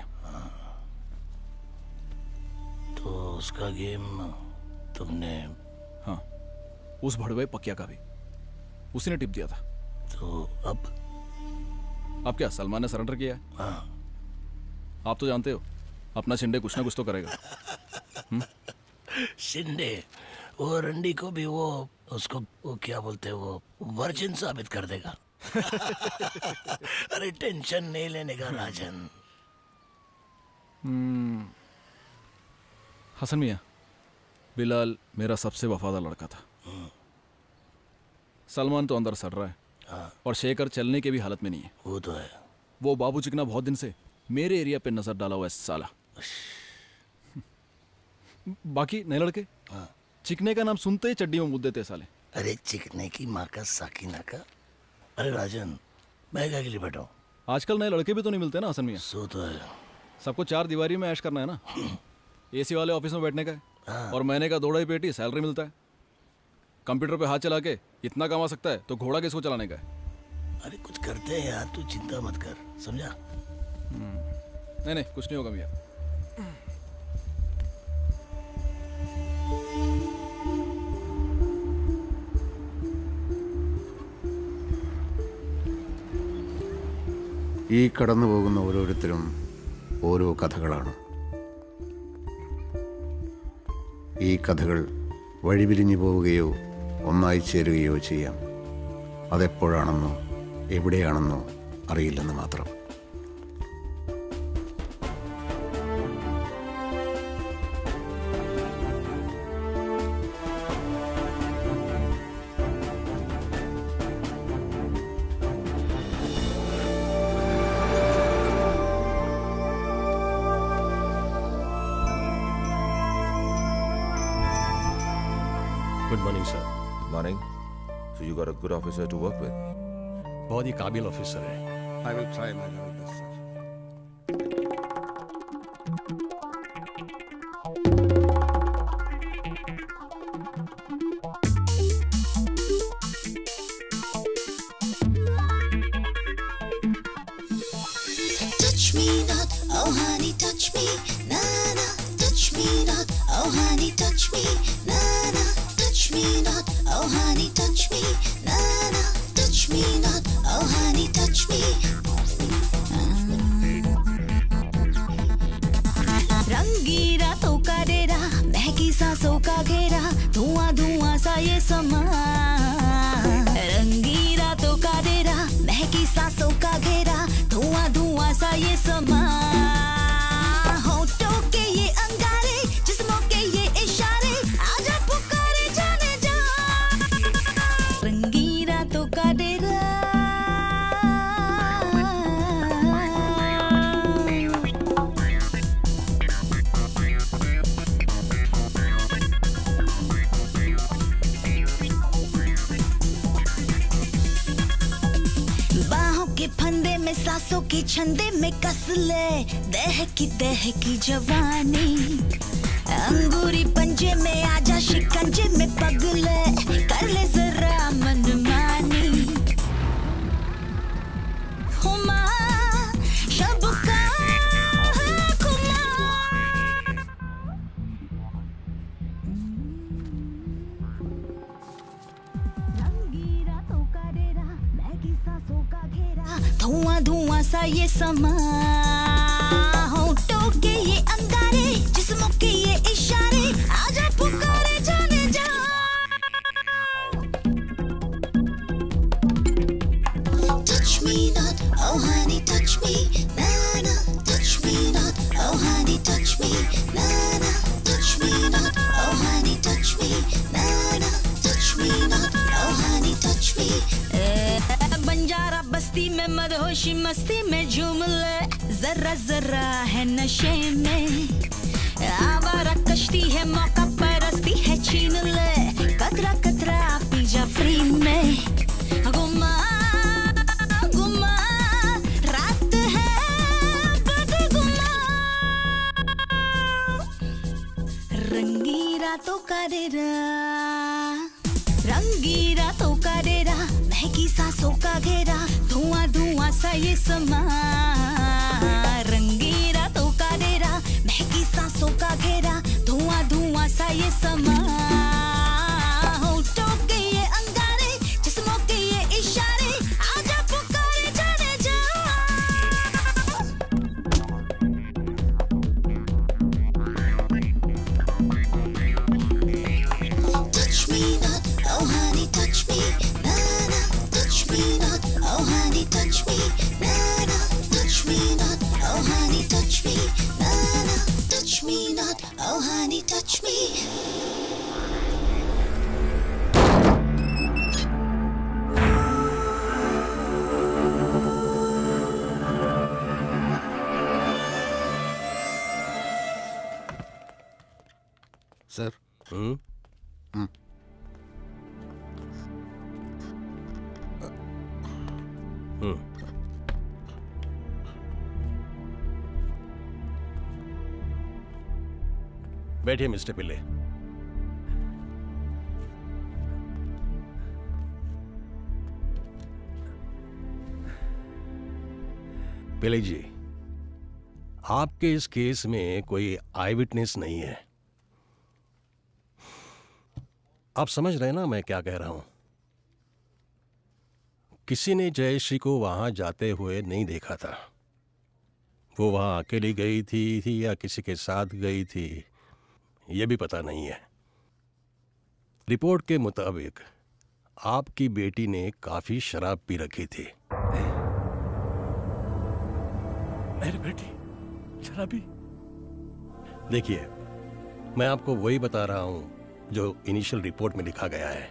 तो उसका गेम तुमने? हाँ, उस भड़वे पकिया का भी उसी ने टिप दिया था. तो अब क्या सलमान ने सरेंडर किया है? हाँ. आप तो जानते हो अपना शिंदे कुछ ना कुछ तो करेगा. शिंदे वो रंडी को भी वो उसको वो क्या बोलते हैं, वो वर्जिन साबित कर देगा. अरे टेंशन नहीं लेने का राजन. हसन मियां, बिलाल मेरा सबसे वफादार लड़का था. सलमान तो अंदर सड़ रहा है. हाँ. और शेखर चलने के भी हालत में नहीं है. वो तो है. वो बाबू चिकना बहुत दिन से मेरे एरिया पे नजर डाला हुआ है साला. बाकी नए लड़के चिकने का नाम सुनते ही चड्डी में मुद्दे थे साले. अरे चिकने की माँ का साकिना का. अरे राजन, मैं क्या के लिए बैठा हूँ? आजकल नए लड़के भी तो नहीं मिलते ना हसन मियाँ। सो तो है। सबको 4 दीवारी में ऐश करना है ना। एसी वाले ऑफिस में बैठने का है और महीने का 2.5 पेटी सैलरी मिलता है। कंप्यूटर पे हाथ चला के इतना कमा सकता है तो घोड़ा किसको चलाने का है? अरे कुछ करते हैं यार, तू चिंता मत कर, समझा? नहीं नहीं कुछ नहीं होगा मियाँ। ഈ കടന്നു പോകുന്ന ഓരോരുത്തരും ഓരോ കഥകളാണ്. ഈ കഥകൾ വഴിപിരിഞ്ഞു പോവുകയോ ഒന്നായി ചേരുകയോ ചെയ്യാം. അതെപ്പോഴാണെന്നോ എവിടെയാണെന്നോ അറിയില്ലെന്ന് മാത്രം. Good morning, sir. Morning. So you got a good officer to work with? बहुत ही काबिल ऑफिसर है. I will try my level best, sir. Touch me not, oh honey, touch me, na na. Touch me not, oh honey, touch me, na na. Touch me not, oh honey, touch me, na na. Touch me not, oh honey, touch me. रंगी रातों का डेरा, महकी सांसों का घेरा, धुआं धुआं सा ये समा. रंगी रातों का डेरा, महकी सांसों का घेरा, धुआं धुआं सा ये समा. होठों के ये अंगारे, जिस्मों के ये इशारे, आजा पुकारे जाने जा. रंगी रातों का डेरा. बाहों के फंदे में सांसों के छंदे में कस ले, दहकी जवानी. अंगूरी पंजे में आजा शिकंजे में पगले, कर ले जरा मनमानी. हुमा शब का है खुमा. रंगी रातों का डेरा, महकी सांसों का घेरा, धुआं धुआं सा ये समा. होठों के ये अंगारे, जिस्मों के ये इशारे, आजा पुकारे जाने जा. Touch me not, oh honey, touch me, na na. Touch me not, oh honey, touch me, na na. Touch me not, oh honey, touch me, na na. Touch me not, oh honey, touch me. Banjara बस्ती में मदहोशी मस्ती में झूम ले, जरा जरा है नशे में. आवारा कश्ती है मौका परस्ती है छीन ले, कतरा कतरा पी जा फ्री में. गुमा गुमा रात है बदगुमा. रंगी रातों का डेरा, रंगी रातों का डेरा, महकी सांसों का घेरा, धुआं धुआं सा ये समा. रंगी रातों का डेरा, महकी सांसों का घेरा, धुआं धुआं सा ये समा. होठों के ये अंगारे, जिस्मों के ये इशारे, आजा पुकारे जाने जा. Touch me not, oh honey, touch me, na na. Touch me not, oh honey, touch me, na na. Touch me not, oh honey, touch me, na na. Touch me not, oh honey, touch me. Sir. बैठिए मिस्टर पिल्ले। पिल्ले जी, आपके इस केस में कोई आई विटनेस नहीं है। आप समझ रहे हैं ना मैं क्या कह रहा हूं? किसी ने जयश्री को वहां जाते हुए नहीं देखा था। वो वहां अकेली गई थी या किसी के साथ गई थी, ये भी पता नहीं है। रिपोर्ट के मुताबिक आपकी बेटी ने काफी शराब पी रखी थी। मेरी बेटी शराबी? देखिए, मैं आपको वही बता रहा हूं जो इनिशियल रिपोर्ट में लिखा गया है।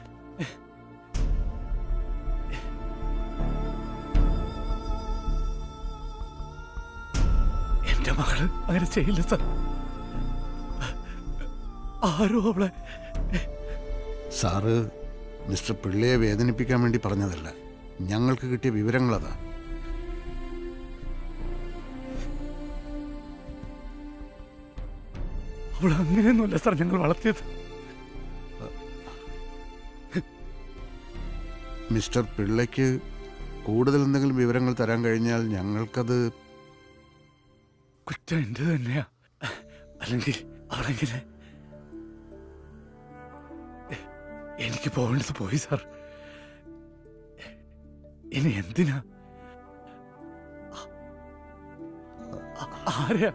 എന്റെ മകള് അങ്ങനെ ചെയ്യില്ല സാർ. ആരോ അവളെ. സാറ് മിസ്റ്റർ പിള്ളയെ വേദനിപ്പിക്കാൻ വേണ്ടി പറഞ്ഞതല്ല, ഞങ്ങൾക്ക് കിട്ടിയ വിവരങ്ങളതാ. അവൾ അങ്ങനെയൊന്നുമല്ല സാർ ഞങ്ങൾ വളർത്തിയത്. മിസ്റ്റർ പിള്ളയ്ക്ക് കൂടുതൽ എന്തെങ്കിലും വിവരങ്ങൾ തരാൻ കഴിഞ്ഞാൽ ഞങ്ങൾക്കത്. കുറ്റം എന്റെ തന്നെയാ. അല്ലെങ്കിൽ അവളെങ്ങനെ എനിക്ക് പോകേണ്ടത് പോയി സാർ. ഇനി എന്തിനാ? ആരെയാ?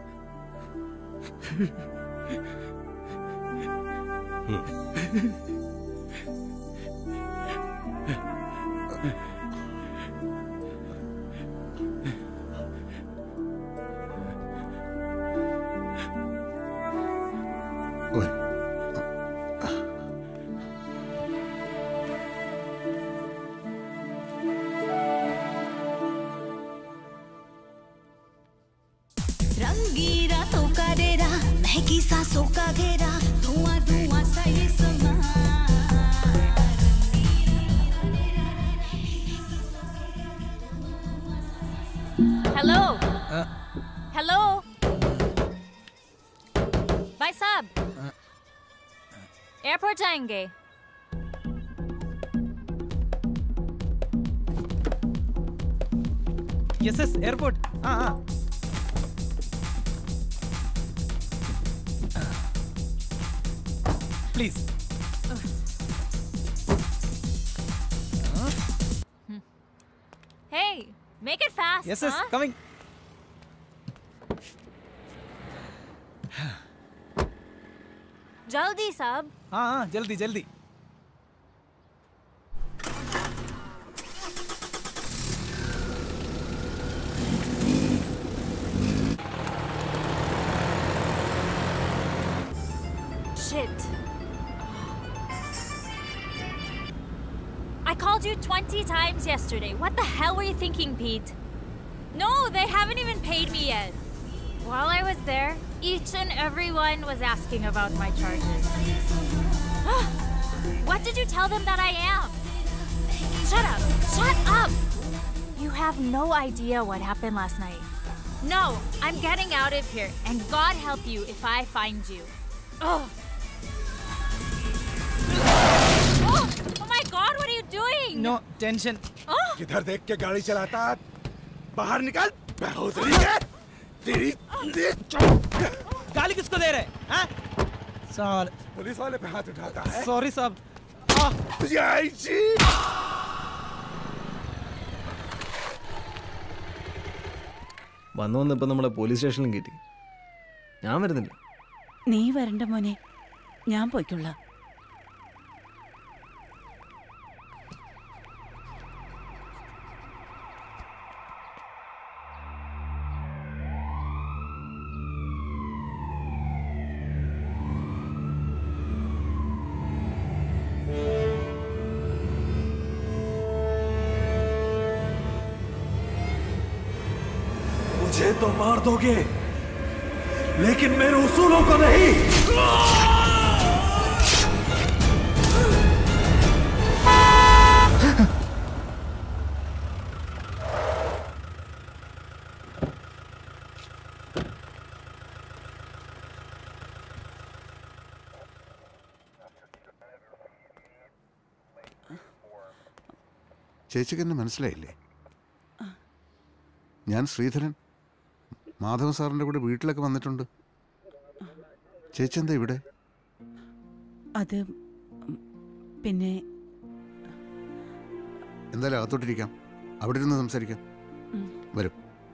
रंगी रातों का डेरा, महकी सांसों का घेरा, धुआं धुआं सा ये समा. हेलो हेलो भाई साहब, एयरपोर्ट जाएंगे. Yes yes airport. हाँ हाँ. Please. Hey, make it fast. Yes, yes, huh? coming. जल्दी साहब. हाँ हाँ जल्दी जल्दी. Shit. I called you 20 times yesterday. What the hell were you thinking, Pete? No, they haven't even paid me yet. While I was there, each and everyone was asking about my charges. What did you tell them that I am? Shut up! Shut up! You have no idea what happened last night. No, I'm getting out of here, and God help you if I find you. Ugh. Oh my God, what are you doing? No tension. किधर देख के गाड़ी चलाता? बाहर निकल, बेहोदरी है। तेरी गाली किसको दे रहे? हाँ? साल. पुलिस वाले पे हाथ उठाता है। Sorry साहब. ജയശ്രീ. വന്നു ഇപ്പം നമ്മളെ പോലീസ് സ്റ്റേഷനിലും കയറ്റി. ഞാൻ വരുന്നില്ല. നീ വരണ്ട മോനെ, ഞാൻ പോയിക്കൊള്ളാം. मुझे तो मार दोगे, लेकिन मेरे उसूलों को नहीं। ചേച്ചിക്ക് എന്നെ മനസ്സിലായില്ലേ? ഞാൻ ശ്രീധരൻ, മാധവ സാറിൻ്റെ കൂടെ വീട്ടിലൊക്കെ വന്നിട്ടുണ്ട്. ചേച്ചി എന്താ ഇവിടെ? അത് പിന്നെ എന്തായാലും അകത്തോട്ടിരിക്കാം, അവിടെ ഇരുന്ന് സംസാരിക്കാം. വരും.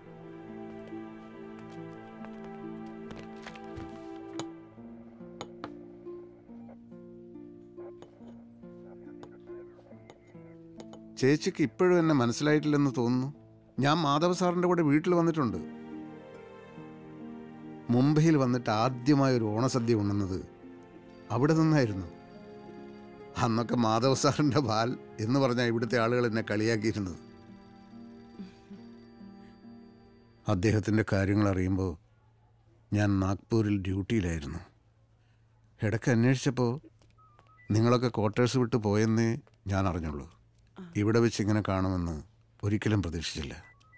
ചേച്ചിക്ക് ഇപ്പോഴും എന്നെ മനസ്സിലായിട്ടില്ലെന്ന് തോന്നുന്നു. ഞാൻ മാധവ സാറിൻ്റെ കൂടെ വീട്ടിൽ വന്നിട്ടുണ്ട്. മുംബൈയിൽ വന്നിട്ട് ആദ്യമായൊരു ഓണസദ്യ ഉണ്ണുന്നത് അവിടെ നിന്നായിരുന്നു. അന്നൊക്കെ മാധവ സാറിൻ്റെ ബാൽ എന്ന് പറഞ്ഞാൽ ഇവിടുത്തെ ആളുകൾ എന്നെ കളിയാക്കിയിരുന്നത്. അദ്ദേഹത്തിൻ്റെ കാര്യങ്ങൾ അറിയുമ്പോൾ ഞാൻ നാഗ്പൂരിൽ ഡ്യൂട്ടിയിലായിരുന്നു. ഇടയ്ക്ക് അന്വേഷിച്ചപ്പോൾ നിങ്ങളൊക്കെ ക്വാർട്ടേഴ്സ് വിട്ട് പോയെന്നേ ഞാൻ അറിഞ്ഞുള്ളൂ. ഇവിടെ വെച്ച് ഇങ്ങനെ കാണുമെന്ന് ഒരിക്കലും പ്രതീക്ഷിച്ചില്ല.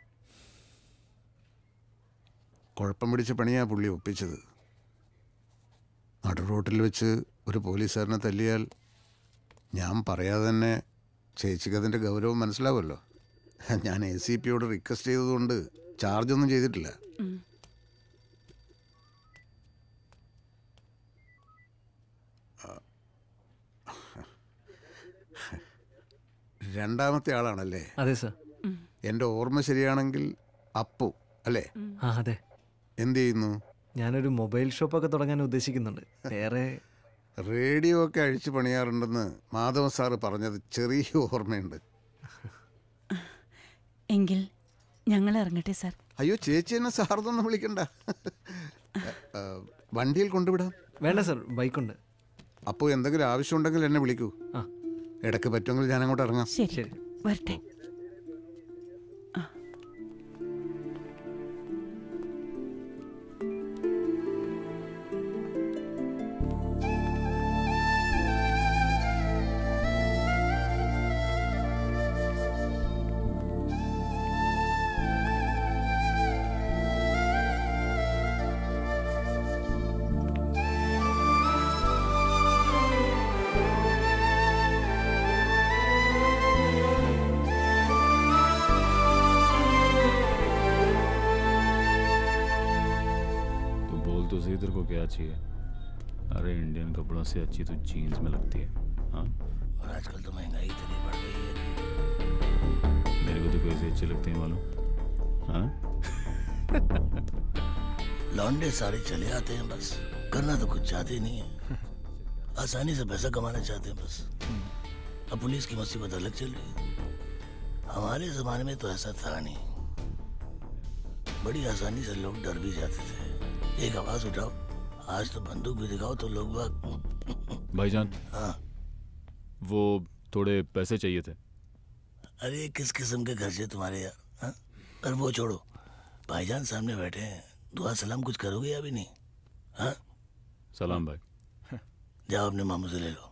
കുഴപ്പം പിടിച്ച പണിയാണ് പുള്ളി ഒപ്പിച്ചത്. നടു റോട്ടിൽ വെച്ച് ഒരു പോലീസുകാരനെ തല്ലിയാൽ ഞാൻ പറയാതെ തന്നെ ചേച്ചിക്ക് അതിൻ്റെ ഗൗരവം മനസ്സിലാവുമല്ലോ. ഞാൻ ACPയോട് റിക്വസ്റ്റ് ചെയ്തതുകൊണ്ട് ചാർജൊന്നും ചെയ്തിട്ടില്ല. രണ്ടാമത്തെ ആളാണല്ലേ? അതെ സർ. എൻ്റെ ഓർമ്മ ശരിയാണെങ്കിൽ അപ്പു അല്ലേ? ആ അതെ. എന്ത് ചെയ്യുന്നു? ഞാനൊരു മൊബൈൽ ഷോപ്പൊക്കെ തുടങ്ങാൻ ഉദ്ദേശിക്കുന്നുണ്ട്. വേറെ റേഡിയോ ഒക്കെ അഴിച്ചു പണിയാറുണ്ടെന്ന് മാധവ സാറ് പറഞ്ഞത് ചെറിയ ഓർമ്മയുണ്ട്. എങ്കിൽ ഞങ്ങൾ ഇറങ്ങട്ടെ സാർ. അയ്യോ, ചേച്ചി എന്നെ സാറൊന്നും വിളിക്കണ്ട. വണ്ടിയിൽ കൊണ്ടുവിടാം. വേണ്ട സർ, ബൈക്കുണ്ട്. അപ്പോൾ എന്തെങ്കിലും ആവശ്യമുണ്ടെങ്കിൽ എന്നെ വിളിക്കൂ. ഇടയ്ക്ക് പറ്റുമെങ്കിൽ ഞാൻ അങ്ങോട്ട് ഇറങ്ങാം. ശരി, വരട്ടെ. इधर को क्या चाहिए? अरे इंडियन कपड़ों से अच्छी तो जीन्स में लगती है। हाँ, और आजकल तो महंगाई इतनी बढ़ गई है। मेरे को तो कैसे अच्छी लगती है मालूम? हाँ लौंडे सारे चले आते हैं, बस करना तो कुछ चाहते नहीं है, आसानी से पैसा कमाना चाहते हैं बस। अब पुलिस की मुसीबत अलग चल रही है। हमारे जमाने में तो ऐसा था नहीं, बड़ी आसानी से लोग डर भी जाते थे। एक आवाज उठाओ, आज तो बंदूक भी दिखाओ तो लोग भाईजान। हाँ, वो थोड़े पैसे चाहिए थे। अरे किस किस्म के खर्चे तुम्हारे यार? हाँ, पर वो छोड़ो, भाईजान सामने बैठे हैं, दुआ सलाम कुछ करोगे या भी नहीं? हाँ, सलाम भाई। जाओ अपने मामू से ले लो।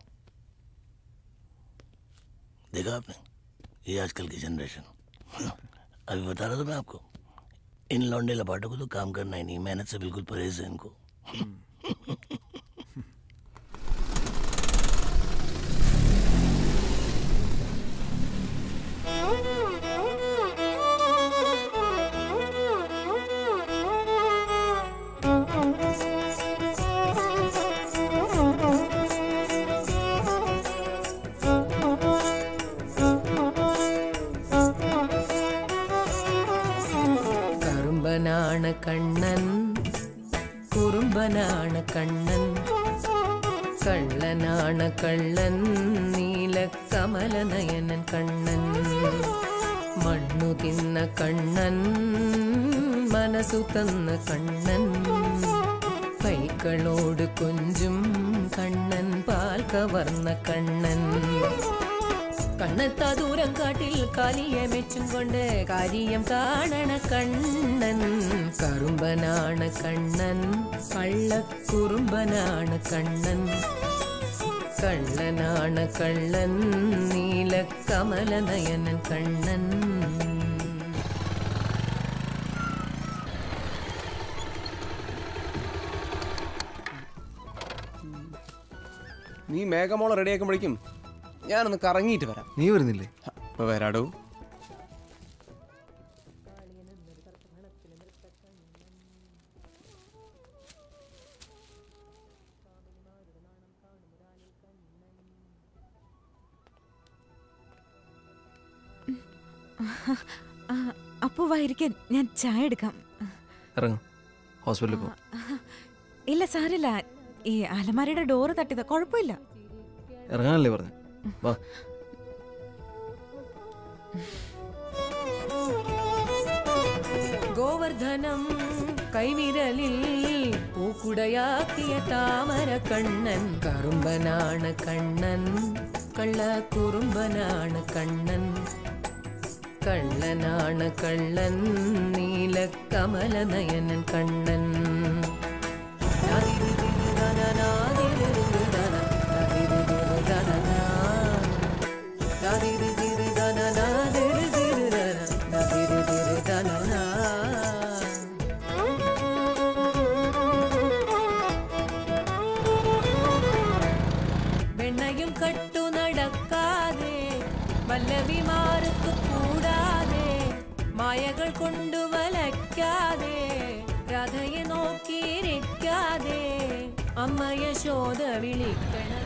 देखा आपने, ये आजकल की जनरेशन। अभी बता रहा था मैं आपको, इन लौंडे लपाटों को तो काम करना ही नहीं, मेहनत से बिल्कुल परहेज है इनको। കറുമ്പനാണ് കണ്ണൻ, കുറുമ്പനാണ് കണ്ണൻ, കള്ളനാണ് കള്ളൻ, നീലക്കമലനയനൻ കണ്ണൻ, മണ്ണു തിന്ന കണ്ണൻ, മനസ്സു തന്ന കണ്ണൻ, പൈക്കളോട് കൊഞ്ചും കണ്ണൻ, പാൽ കവർന്ന കണ്ണൻ, കണ്ണെത്താ ദൂരം കാട്ടിൽ കാലിയെ മെച്ചും കൊണ്ട് കാര്യം കാണണ കണ്ണൻ, കറുമ്പനാണ് കണ്ണൻ, കള്ളക്കുറുമ്പനാണ് കണ്ണൻ, കള്ളനാണ് കള്ളൻ, നീലക്കമലനയനൻ കണ്ണൻ. നീ മേഘമോളെ റെഡിയാക്കുമ്പോഴേക്കും ഞാനൊന്ന് കറങ്ങിയിട്ട് വരാം. നീ വരുന്നില്ലേ? ഇപ്പൊ വരാടോ. അപ്പൂവായിരിക്കാൻ ഞാൻ ചായ എടുക്കാം. ഇറങ്ങും, ഹോസ്പിറ്റലിൽ പോകും. ഇല്ല സാരില്ല, ഈ അലമാരയുടെ ഡോറ് തട്ടിയതാ, കുഴപ്പമില്ല. ഇറങ്ങാനല്ലേ പറഞ്ഞു. വാ. ഗോവർദ്ധനം കൈവിരലിൽ പൂക്കുടയാക്കിയ താമര കണ്ണൻ, കറുമ്പനാണ് കണ്ണൻ, കള്ള കുറുമ്പനാണ് കണ്ണൻ, കള്ളനാണ് കള്ളൻ, നീലക്കമലനയനൻ കണ്ണൻ. വെണ്ണയും കട്ടു നടക്കാതെ വല്ലവിമാർക്ക് കൂടാതെ മായകൾ കൊണ്ടു വലയ്ക്കാതെ രാധയെ നോക്കിയിരിക്കാതെ അമ്മ യശോദ വിളിക്കണം.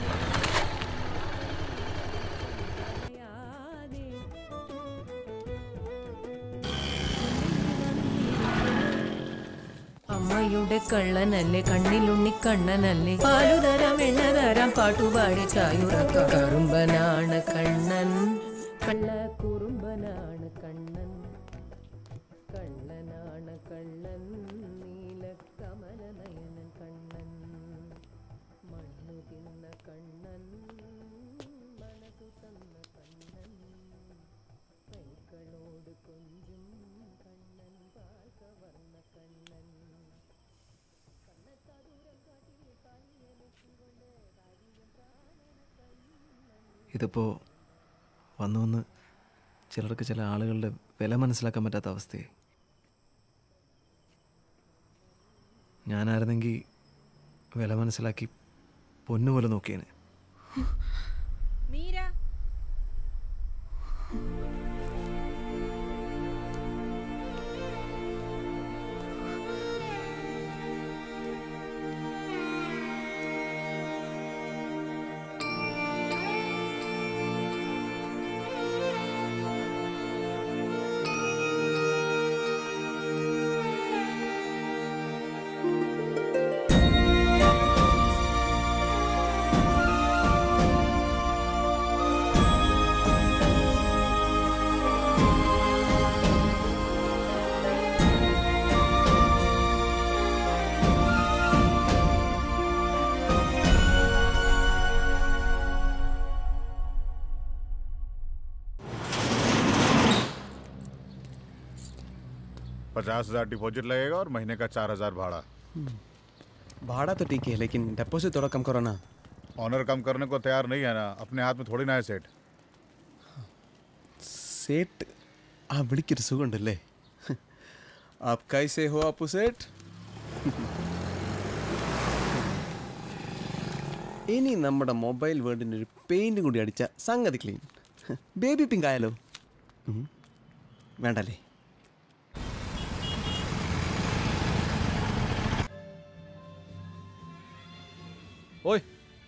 അമ്മയുടെ കള്ളനല്ലേ, കണ്ണിലുണ്ണി കണ്ണനല്ലേ, പാലുതരാം എണ്ണതരാം പാട്ടുപാടി ചായുറക്ക. കറുമ്പനാണ് കണ്ണൻ, കള്ള കുറുമ്പനാണ് കണ്ണൻ, കള്ളനാണ് കള്ളൻ, നീലക്കമലനയനൻ കണ്ണൻ, മണ്ണു തിന്ന കണ്ണൻ, മനസ്സു തന്ന കണ്ണൻ, കൈകളോട് കൊഞ്ചും കണ്ണൻ, പാൽകവർണ്ണ കണ്ണൻ. ഇതിപ്പോൾ വന്നു വന്ന് ചിലർക്ക് ചില ആളുകളുടെ വില മനസ്സിലാക്കാൻ പറ്റാത്ത അവസ്ഥയായി. ഞാനായിരുന്നെങ്കിൽ വില മനസ്സിലാക്കി പൊന്നുപോലെ നോക്കിയേനെ. $50,000 डिपॉजिट लगेगा और महीने का 4,000 भाड़ा। भाड़ा तो ठीक है, लेकिन डिपॉजिट थोड़ा कम करो ना। ऑनर कम करने को तैयार नहीं है ना, अपने हाथ में थोड़ी ना है सेठ। सेठ आप വിളിക്കൊരു സുഖമുണ്ടല്ലേ? आप कैसे हो आपू सेठ? ഇനി നമ്മുടെ മൊബൈൽ വേൾഡിന് ഒരു പെയിന്റ് കൂടി അടിച്ച സംഗതി ക്ലീൻ. ബേബി പിങ്ക് ആയാലോ? വേണ്ടല്ലേ? ओए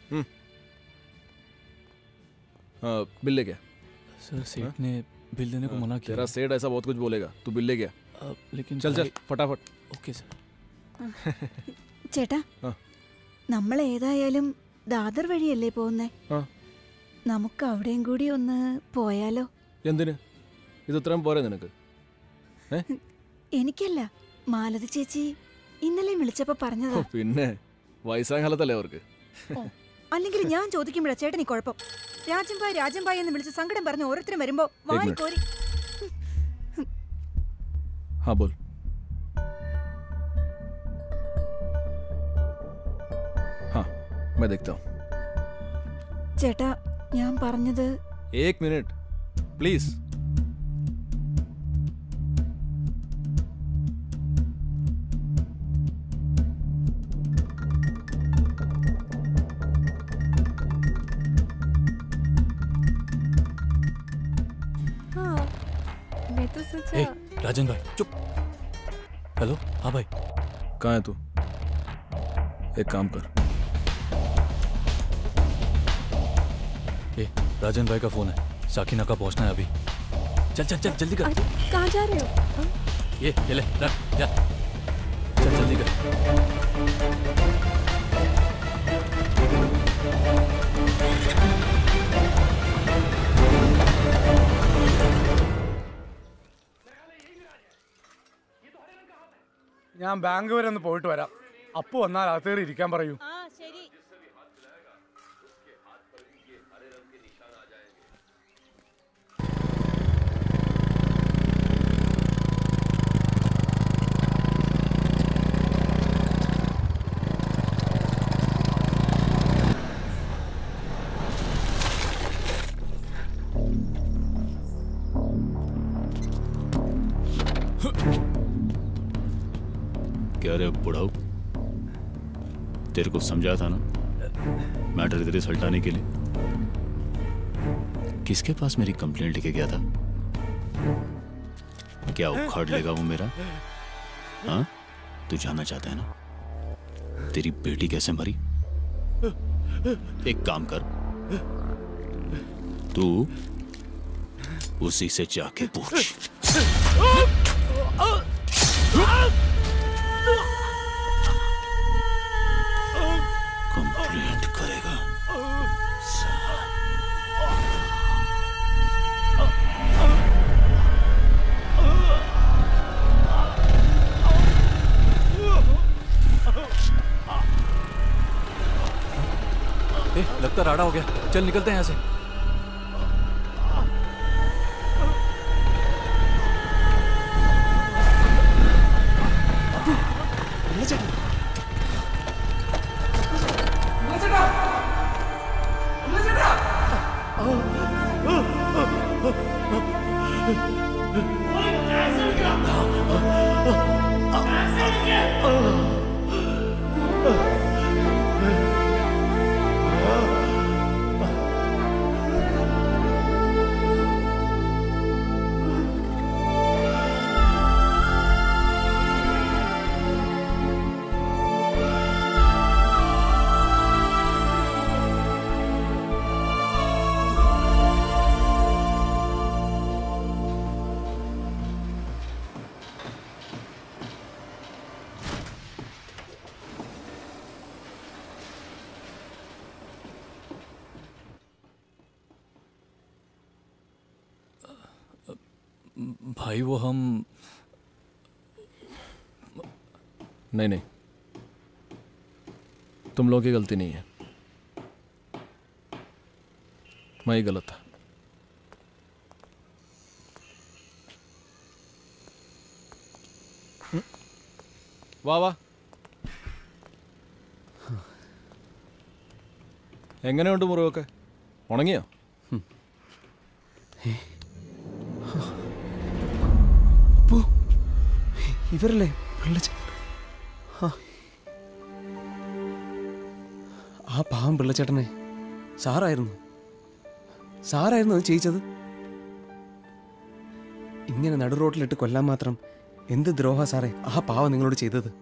बिल ले गया? सर सेठ ने बिल देने को मना किया। तेरा सेठ ऐसा बहुत कुछ बोलेगा, तू बिल ले गया? लेकिन चल चल फटाफट. Okay sir. ചേട്ടാ, നമ്മൾ ഏതായാലും ദാദർ വഴിയല്ലേ പോകുന്നേ, നമുക്ക് അവിടെയും കൂടി ഒന്ന് പോയാലോ? എന്തിന്? ഇത് ഇത്രയും പോരെ നിനക്ക്? എനിക്കല്ല, മാലതി ചേച്ചി ഇന്നലെ വിളിച്ചപ്പോ പറഞ്ഞതാ. പിന്നെ വയസ്സായ കാലത്തല്ലേ അവർക്ക്. അല്ലെങ്കിൽ ഞാൻ ചോദിക്കുമ്പോഴാ ചേട്ടനീ കുഴപ്പം. രാജംഭായ് രാജംഭായ് എന്ന് വിളിച്ച് സങ്കടം പറഞ്ഞ് ഓരോരുത്തരും വരുമ്പോ വാരിക്കോരി. हाँ बोल. हाँ मैं देखता हूँ. ചേട്ടാ, ഞാൻ പറഞ്ഞത്. एक मिनट प्लीज. तो सच ए, राजन भाई चुप। हेलो हाँ भाई। कहाँ है तू? एक काम कर, ए राजन भाई का फोन है, साकिना का पहुंचना है अभी। चल चल चल जल्दी कर। कहाँ जा रहे हो? ये ले रख जा, चल जल्दी कर। ഞാൻ ബാങ്ക് വരെ ഒന്ന് പോയിട്ട് വരാം. അപ്പു വന്നാൽ അകത്തേറി ഇരിക്കാൻ പറയൂ. क्या रे बुढ़ाऊ, तेरे को समझा था ना मैटर इधर सलटाने के लिए। किसके पास मेरी कंप्लेंट लेके गया था? क्या उखाड़ लेगा वो मेरा? हाँ, तू जानना चाहता है ना तेरी बेटी कैसे मरी? एक काम कर, तू उसी से जाके पूछ। कंप्लेंट करेगा। ए, लगता राड़ा हो गया, चल निकलते हैं यहाँ से। भाई वो हम नहीं नहीं, तुम लोगों की गलती नहीं है, मैं ही गलत था। വാ വാ, എങ്ങനെയുണ്ട് മുറിവൊക്കെ? ഉണങ്ങിയോ? ഇവരല്ലേ ആ പാവം പിള്ളച്ചേട്ടനെ സാറായിരുന്നു അത് ചെയ്യിച്ചത്. ഇങ്ങനെ നടു റോട്ടിലിട്ട് കൊല്ലാൻ മാത്രം എന്ത് ദ്രോഹ സാറേ ആ പാവം നിങ്ങളോട് ചെയ്തത്.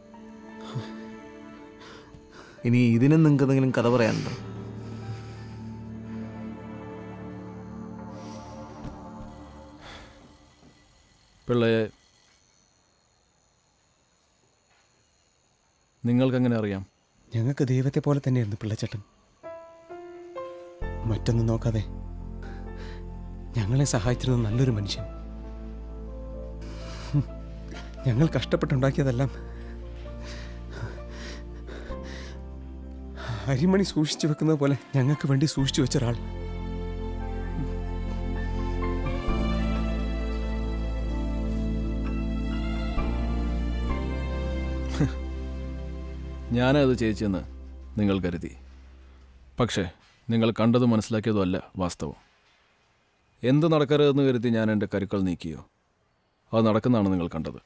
ഇനി ഇതിനും നിങ്ങൾക്ക് എന്തെങ്കിലും കഥ പറയാനുണ്ടോ? പിള്ളയെ നിങ്ങൾക്കെങ്ങനെ അറിയാം? ഞങ്ങൾക്ക് ദൈവത്തെ പോലെ തന്നെയായിരുന്നു പിള്ളച്ചേട്ടൻ. മറ്റൊന്നും നോക്കാതെ ഞങ്ങളെ സഹായിച്ചിരുന്ന നല്ലൊരു മനുഷ്യൻ. ഞങ്ങൾ കഷ്ടപ്പെട്ടുണ്ടാക്കിയതെല്ലാം അരിമണി സൂക്ഷിച്ചു വെക്കുന്നത് പോലെ ഞങ്ങൾക്ക് വേണ്ടി സൂക്ഷിച്ചു വെച്ച ഒരാൾ. ഞാനത് ചെയ്യിച്ചെന്ന് നിങ്ങൾ കരുതി, പക്ഷേ നിങ്ങൾ കണ്ടതും മനസ്സിലാക്കിയതും അല്ല വാസ്തവം. എന്ത് നടക്കരുതെന്ന് കരുതി ഞാൻ എൻ്റെ കരുക്കൾ നീക്കിയോ അത് നടക്കുന്നതാണ് നിങ്ങൾ കണ്ടത്.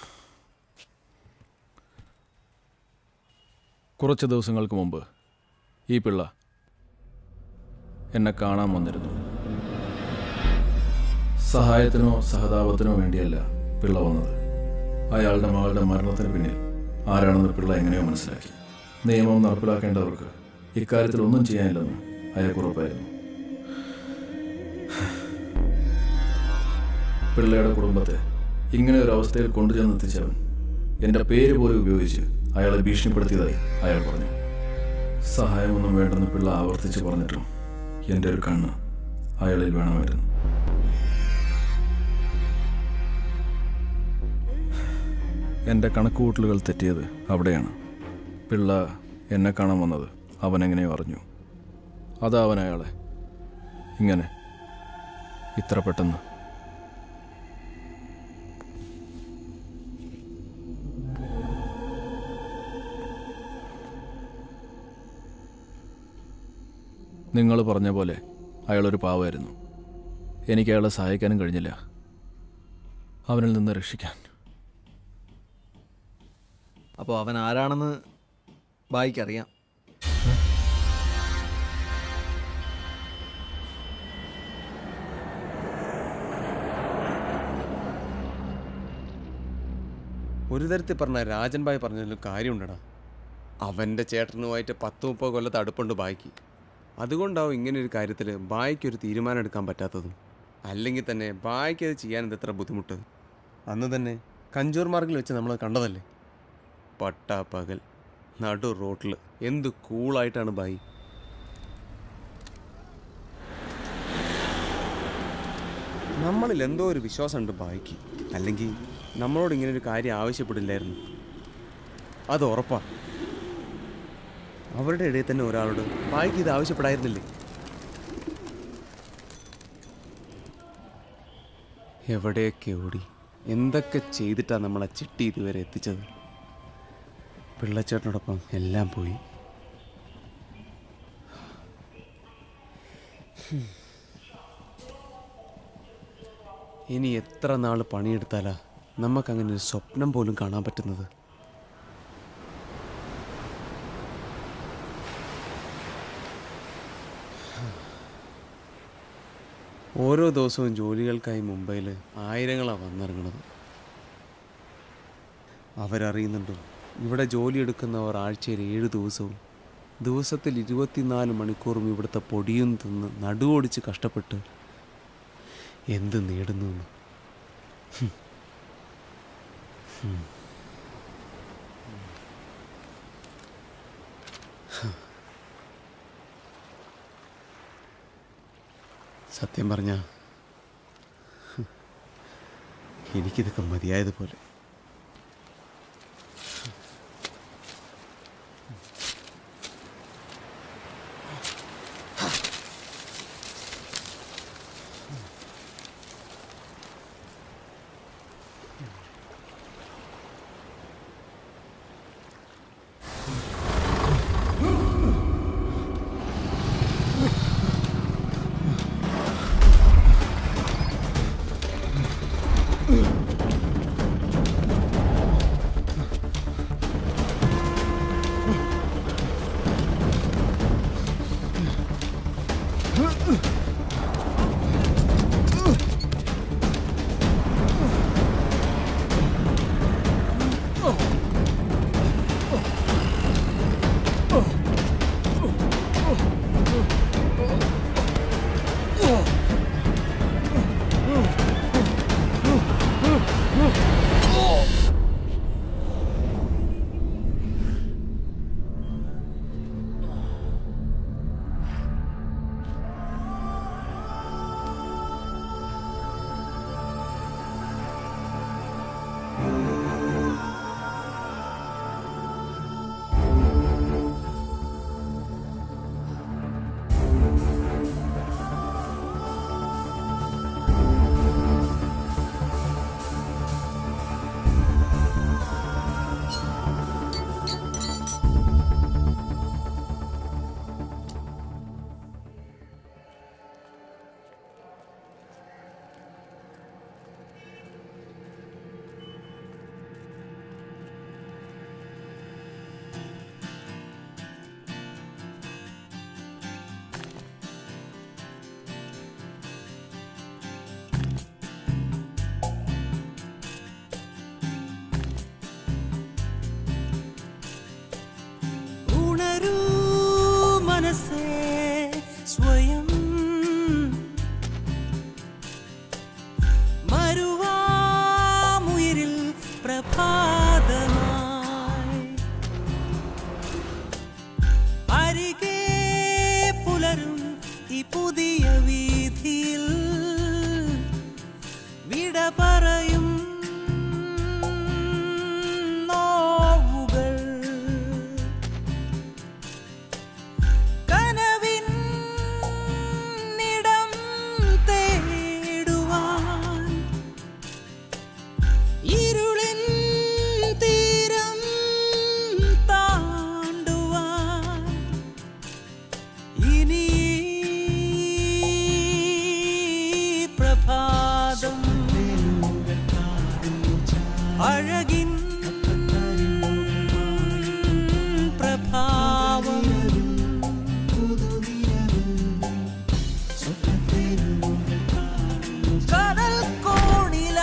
കുറച്ച് ദിവസങ്ങൾക്ക് മുമ്പ് ഈ പിള്ള എന്നെ കാണാൻ വന്നിരുന്നു. സഹായത്തിനോ സഹതാപത്തിനോ വേണ്ടിയല്ല പിള്ള വന്നത്. അയാളുടെ മകളുടെ മരണത്തിന് പിന്നിൽ ആരാണെന്ന് പിള്ള എങ്ങനെയോ മനസ്സിലാക്കി. നിയമം നടപ്പിലാക്കേണ്ടവർക്ക് ഇക്കാര്യത്തിൽ ഒന്നും ചെയ്യാനില്ലെന്ന് അയാൾക്കുറപ്പായിരുന്നു. പിള്ളയുടെ കുടുംബത്തെ ഇങ്ങനെ ഒരു അവസ്ഥയിൽ കൊണ്ടുചെന്നെത്തിച്ചവൻ എൻ്റെ പേര് പോലും ഉപയോഗിച്ച് അയാളെ ഭീഷണിപ്പെടുത്തിയതായി അയാൾ പറഞ്ഞു. സഹായമൊന്നും വേണ്ടെന്ന് പിള്ള ആവർത്തിച്ച് പറഞ്ഞിട്ടും എൻ്റെ ഒരു കണ്ണ് അയാളിൽ വേണമായിരുന്നു. എൻ്റെ കണക്കുകൂട്ടലുകൾ തെറ്റിയത് അവിടെയാണ്. പിള്ള എന്നെ കാണാൻ വന്നത് അവനെങ്ങനെയോ അറിഞ്ഞു. അതാ അവൻ അയാളെ ഇങ്ങനെ ഇത്ര പെട്ടെന്ന്. നിങ്ങൾ പറഞ്ഞ പോലെ അയാളൊരു പാവമായിരുന്നു. എനിക്ക് അയാളെ സഹായിക്കാനും കഴിഞ്ഞില്ല, അവനിൽ നിന്ന് രക്ഷിക്കാൻ. അപ്പോൾ അവൻ ആരാണെന്ന് ബായിക്കറിയാം. ഒരു തരത്തിൽ പറഞ്ഞ രാജൻ ബായ് പറഞ്ഞതിലും കാര്യമുണ്ടടാ. അവൻ്റെ ചേട്ടനുമായിട്ട് 10-30 കൊല്ലത്ത് അടുപ്പുണ്ട് ബായ്ക്ക്. അതുകൊണ്ടാവും ഇങ്ങനെ ഒരു കാര്യത്തിൽ ബായ്ക്കൊരു തീരുമാനം എടുക്കാൻ പറ്റാത്തതും. അല്ലെങ്കിൽ തന്നെ ബായ്ക്ക് അത് ചെയ്യാൻ എത്ര ബുദ്ധിമുട്ട്. അന്ന് തന്നെ കഞ്ചൂർ മാർഗിൽ വെച്ച് നമ്മൾ കണ്ടതല്ലേ. പട്ടാ പകൽ നടു റോട്ടിൽ എന്ത് കൂളായിട്ടാണ് ബായി. നമ്മളിൽ എന്തോ ഒരു വിശ്വാസമുണ്ട് ബായ്ക്ക്. അല്ലെങ്കിൽ നമ്മളോട് ഇങ്ങനെ ഒരു കാര്യം ആവശ്യപ്പെടില്ലായിരുന്നു. അത് ഉറപ്പാ. അവരുടെ ഇടയിൽ തന്നെ ഒരാളോട് ബായ്ക്ക് ഇത് ആവശ്യപ്പെടായിരുന്നില്ലേ? എവിടെയൊക്കെ ഓടി എന്തൊക്കെ ചെയ്തിട്ടാണ് നമ്മളെ ചിട്ടി ഇതുവരെ എത്തിച്ചത്. പിള്ളച്ചേട്ടനോടൊപ്പം എല്ലാം പോയി. ഇനി എത്ര നാൾ പണിയെടുത്താലാ നമുക്കങ്ങനെ ഒരു സ്വപ്നം പോലും കാണാൻ പറ്റുന്നത്? ഓരോ ദിവസവും ജോലികൾക്കായി മുംബൈയിൽ ആയിരങ്ങളാണ് വന്നിറങ്ങുന്നത്. അവരറിയുന്നുണ്ടോ ഇവിടെ ജോലിയെടുക്കുന്നവർ ആഴ്ചയിൽ 7 ദിവസവും ദിവസത്തിൽ 24 മണിക്കൂറും ഇവിടുത്തെ പൊടിയും തിന്ന് നടുവോടിച്ച് കഷ്ടപ്പെട്ട് എന്ത് നേടുന്നു? സത്യം പറഞ്ഞ എനിക്കിതൊക്കെ മതിയായതുപോലെ. പറയും നോവുകൾ കനവിൻ നിടം തേടുവാൻ ഇരുളിൻ തീരം താണ്ടുവാൻ ഇനി പ്രഭാതം അഴകിൻ പ്രഭാവം കടൽ കോണില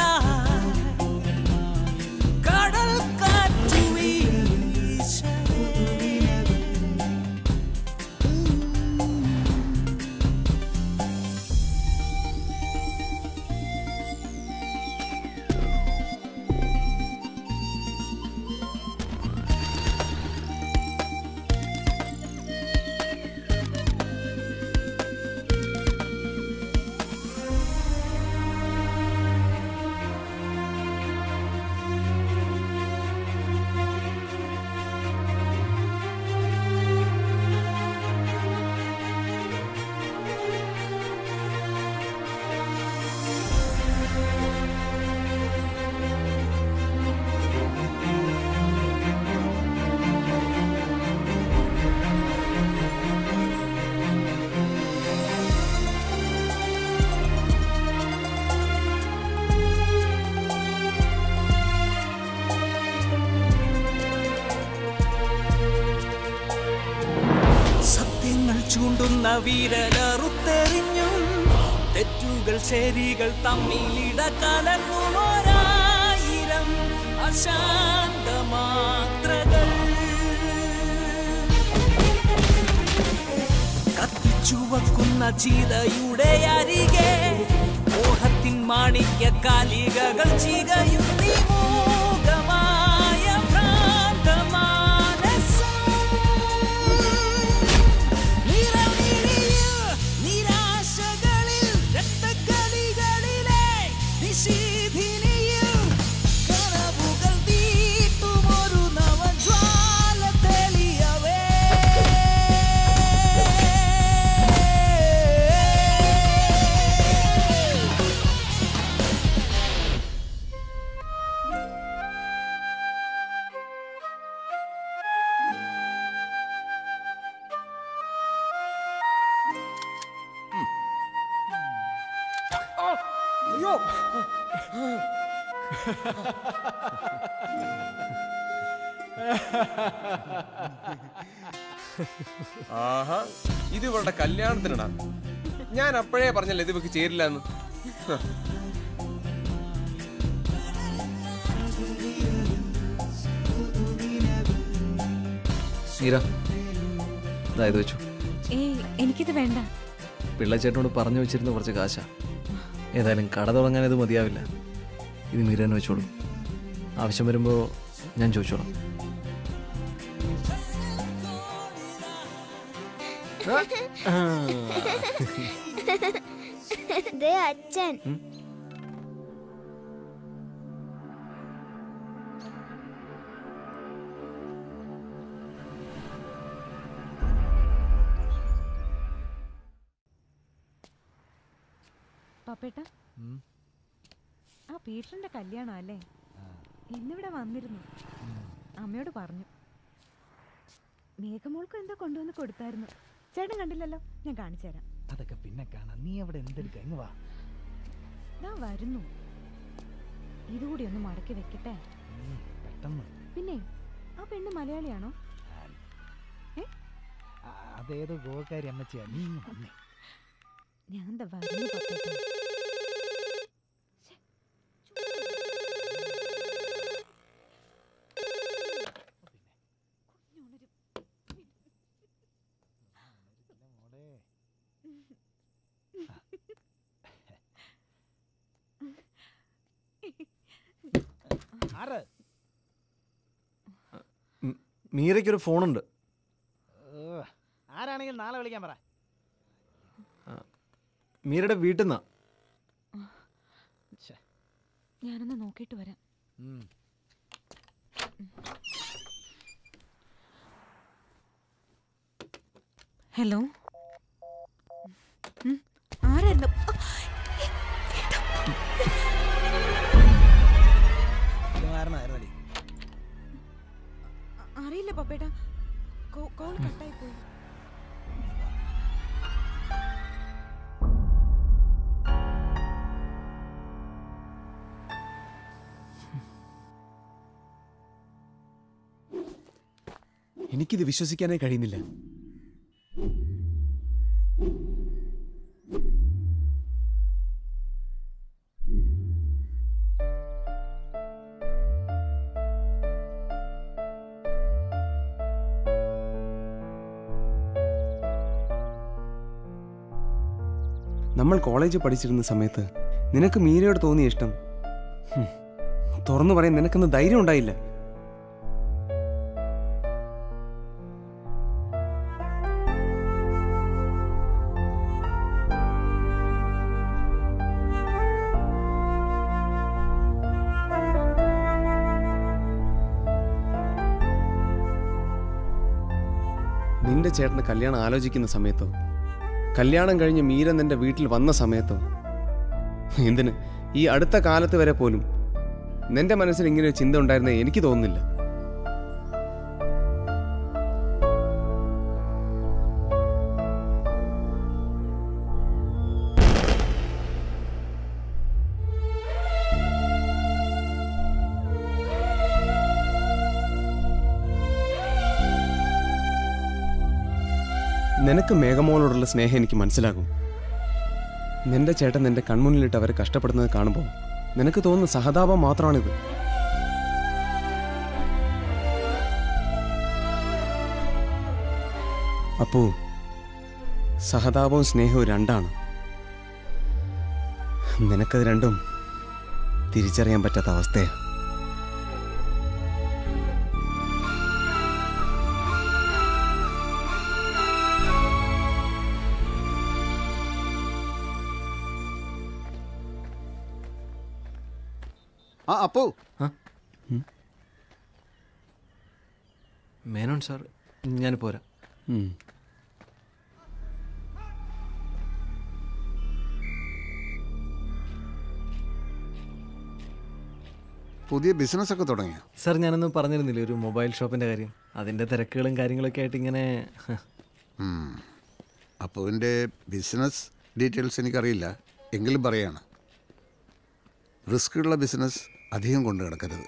കടൽ കാറ്റു വീശേ സത്യങ്ങൾ ചൂണ്ടുന്ന വീരലറുത്തെറിഞ്ഞും തെറ്റുകൾ ശരികൾ തമ്മിലിട കലർന്നുമൊരായിരം അശാന്തമാത്രകൾ കത്തിച്ചുവക്കുന്ന ചീതയുടെ അരികെ മോഹത്തിൻ മാണിക്യ കാലികകൾ ചികയും നിമൂകമായ ഭ്രാന്തമാനസം നിരാശകളിൽ രക്തക്കളികളിലെ നിശീഥിനിയിൽ കനവുകൾ വീട്ടുമൊരു നവജ്വാല തെളിയവേ അയ്യോ ആഹാ ഇത് ഇവളുടെ കല്യാണത്തിനാ. ഞാൻ അപ്പോഴേ പറഞ്ഞല്ലേ ഇത് ഇവക്ക് ചേരില്ല എന്ന്. മീര ഇതായത് വെച്ചു. ഏയ് എനിക്കിത് വേണ്ട. പിള്ളച്ചേട്ടനോട് പറഞ്ഞു വെച്ചിരുന്ന കുറച്ച് കാശാ. ഏതായാലും കട തുടങ്ങാൻ ഇത് മതിയാവില്ല. ഇത് മീരനെ വെച്ചോളൂ. ആവശ്യം വരുമ്പോൾ ഞാൻ ചോദിച്ചോളാം. ദേ അച്ഛൻ. പപ്പേട്ട ആ പീറ്ററിന്റെ കല്യാണം അല്ലേ? ഇന്നിവിടെ വന്നിരുന്നു. അമ്മയോട് പറഞ്ഞു. മേഘമോൾക്കും എന്തോ കൊണ്ടുവന്ന് കൊടുത്തായിരുന്നു. ചേട്ടൻ കണ്ടില്ലല്ലോ, ഞാൻ കാണിച്ചു തരാം. അതൊക്കെ പിന്നെ കാണാം. നീ അവിടെ എന്തെടുക്ക, ഇങ്ങ് വാ. ഞാൻ വരുന്നു. ഇതുകൂടി ഒന്ന് മടക്കി വെക്കട്ടെ. പെട്ടെന്ന്. പിന്നെ ആ പെണ്ണ് മലയാളിയാണോ? അതേതോ ഗോകാരി അമ്മച്ചിയാ. നീ ഇങ്ങ് വന്നേ. ഞാൻ എന്താ വരുന്നു പപ്പേട്ട. മീരയ്ക്കൊരു ഫോണുണ്ട്. ആരാണെങ്കിലും നാളെ വിളിക്കാൻ പറ. മീരയുടെ വീട്ടിൽ നിന്നാ. ഞാനൊന്ന് നോക്കിയിട്ട് വരാം. ഹലോ, ആരായിരുന്നു? അറിയില്ല പപ്പേട്ട, കോൾ കട്ടായി പോയി. എനിക്കിത് വിശ്വസിക്കാനേ കഴിയുന്നില്ല. നമ്മൾ കോളേജിൽ പഠിച്ചിരുന്ന സമയത്ത് നിനക്ക് മീരയോട് തോന്നിയ ഇഷ്ടം തുറന്നു പറയാൻ നിനക്കൊന്ന് ധൈര്യം ഉണ്ടായില്ല. നിന്റെ ചേട്ടന് കല്യാണം ആലോചിക്കുന്ന സമയത്തോ, കല്യാണം കഴിഞ്ഞ് മീര നിന്റെ വീട്ടിൽ വന്ന സമയത്തോ, എന്തിന് ഈ അടുത്ത കാലത്ത് വരെ പോലും നിന്റെ മനസ്സിൽ ഇങ്ങനെ ഒരു ചിന്ത ഉണ്ടായിരുന്നേ എനിക്ക് തോന്നുന്നില്ല. നിനക്ക് മേഘമോളോടുള്ള സ്നേഹം എനിക്ക് മനസ്സിലാകും. നിന്റെ ചേട്ടൻ നിന്റെ കൺമുന്നിലിട്ട് അവരെ കഷ്ടപ്പെടുന്നത് കാണുമ്പോൾ നിനക്ക് തോന്നുന്ന സഹതാപം മാത്രമാണിത്. അപ്പോ സഹതാപവും സ്നേഹവും രണ്ടാണ്. നിനക്കത് രണ്ടും തിരിച്ചറിയാൻ പറ്റാത്ത അവസ്ഥയാണ്. അപ്പോ മേനോൻ സാർ, ഞാൻ പോരാ. പുതിയ ബിസിനസ് ഒക്കെ തുടങ്ങിയ സാർ, ഞാനൊന്നും പറഞ്ഞിരുന്നില്ലേ ഒരു മൊബൈൽ ഷോപ്പിൻ്റെ കാര്യം. അതിൻ്റെ തിരക്കുകളും കാര്യങ്ങളൊക്കെ ആയിട്ട് ഇങ്ങനെ. അപ്പുവിൻ്റെ ബിസിനസ് ഡീറ്റെയിൽസ് എനിക്കറിയില്ല, എങ്കിലും പറയാണ്, റിസ്ക്കുള്ള ബിസിനസ് അധികം കൊണ്ടു കിടക്കരുത്.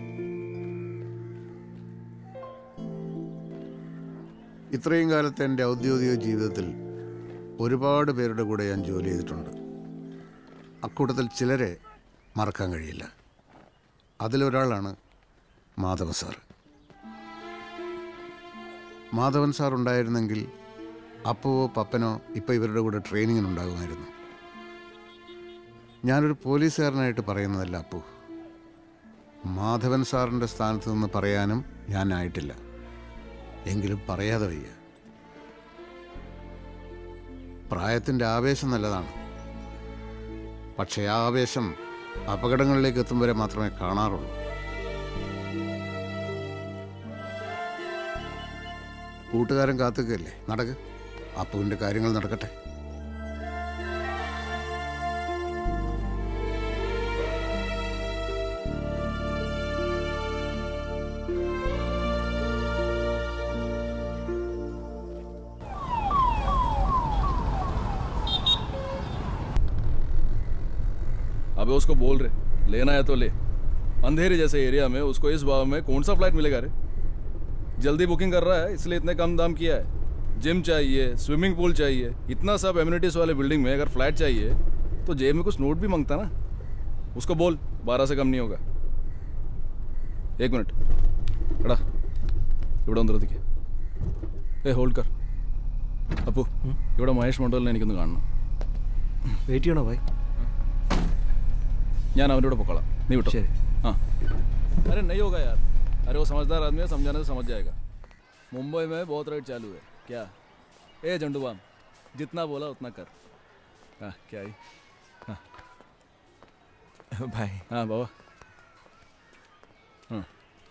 ഇത്രയും കാലത്തെ എൻ്റെ ഔദ്യോഗിക ജീവിതത്തിൽ ഒരുപാട് പേരുടെ കൂടെ ഞാൻ ജോലി ചെയ്തിട്ടുണ്ട്. അക്കൂട്ടത്തിൽ ചിലരെ മറക്കാൻ കഴിയില്ല. അതിലൊരാളാണ് മാധവൻ സാർ. മാധവൻ സാർ ഉണ്ടായിരുന്നെങ്കിൽ അപ്പുവോ പപ്പനോ ഇപ്പോൾ ഇവരുടെ കൂടെ ട്രെയിനിങ്ങിനുണ്ടാകുമായിരുന്നു. ഞാനൊരു പോലീസുകാരനായിട്ട് പറയുന്നതല്ല അപ്പു. മാധവൻ സാറിൻ്റെ സ്ഥാനത്ത് നിന്ന് പറയാനും ഞാനായിട്ടില്ല, എങ്കിലും പറയാതെ വയ്യ. പ്രായത്തിൻ്റെ ആവേശം നല്ലതാണ്, പക്ഷേ ആ ആവേശം അപകടങ്ങളിലേക്ക് എത്തും വരെ മാത്രമേ കാണാറുള്ളൂ. കൂട്ടുകാരൻ കാത്തുകയല്ലേ, നടക്ക്, അപ്പുവിൻ്റെ കാര്യങ്ങൾ നടക്കട്ടെ. अबे उसको बोल रहे लेना है तो ले। अंधेरे जैसे एरिया में उसको इस भाव में कौन सा फ्लाइट मिलेगा रे? जल्दी बुकिंग कर रहा है इसलिए इतने कम दाम किया है। जिम चाहिए, स्विमिंग पूल चाहिए, इतना सब एम्यूनिटीज वाले बिल्डिंग में अगर फ्लैट चाहिए तो जेब में कुछ नोट भी मांगता ना। उसको बोल 12 से कम नहीं होगा। 1 मिनट എടാ ഇവിടെ വന്നിരുത്തിക്ക്. ഹോൾഡ് കർ. അപ്പു ഇവിടെ മഹേഷ് മണ്ഡലിനെ എനിക്കൊന്ന് കാണണം. വെയിറ്റ് ചെയ്യണോ ഭായ്? ഞാൻ അവൻ്റെ കൂടെ പൊക്കോളാം, നീ വിട്ടോ. ശരി. हाँ अरे नहीं होगा यार, अरे वो समझदार आदमी है, समझाने से समझ जाएगा। मुंबई में बहुत रेट चालू है क्या? ए झंडू बाम, जितना बोला उतना कर। हाँ क्या ही। हाँ भाई। हाँ बाबा। हाँ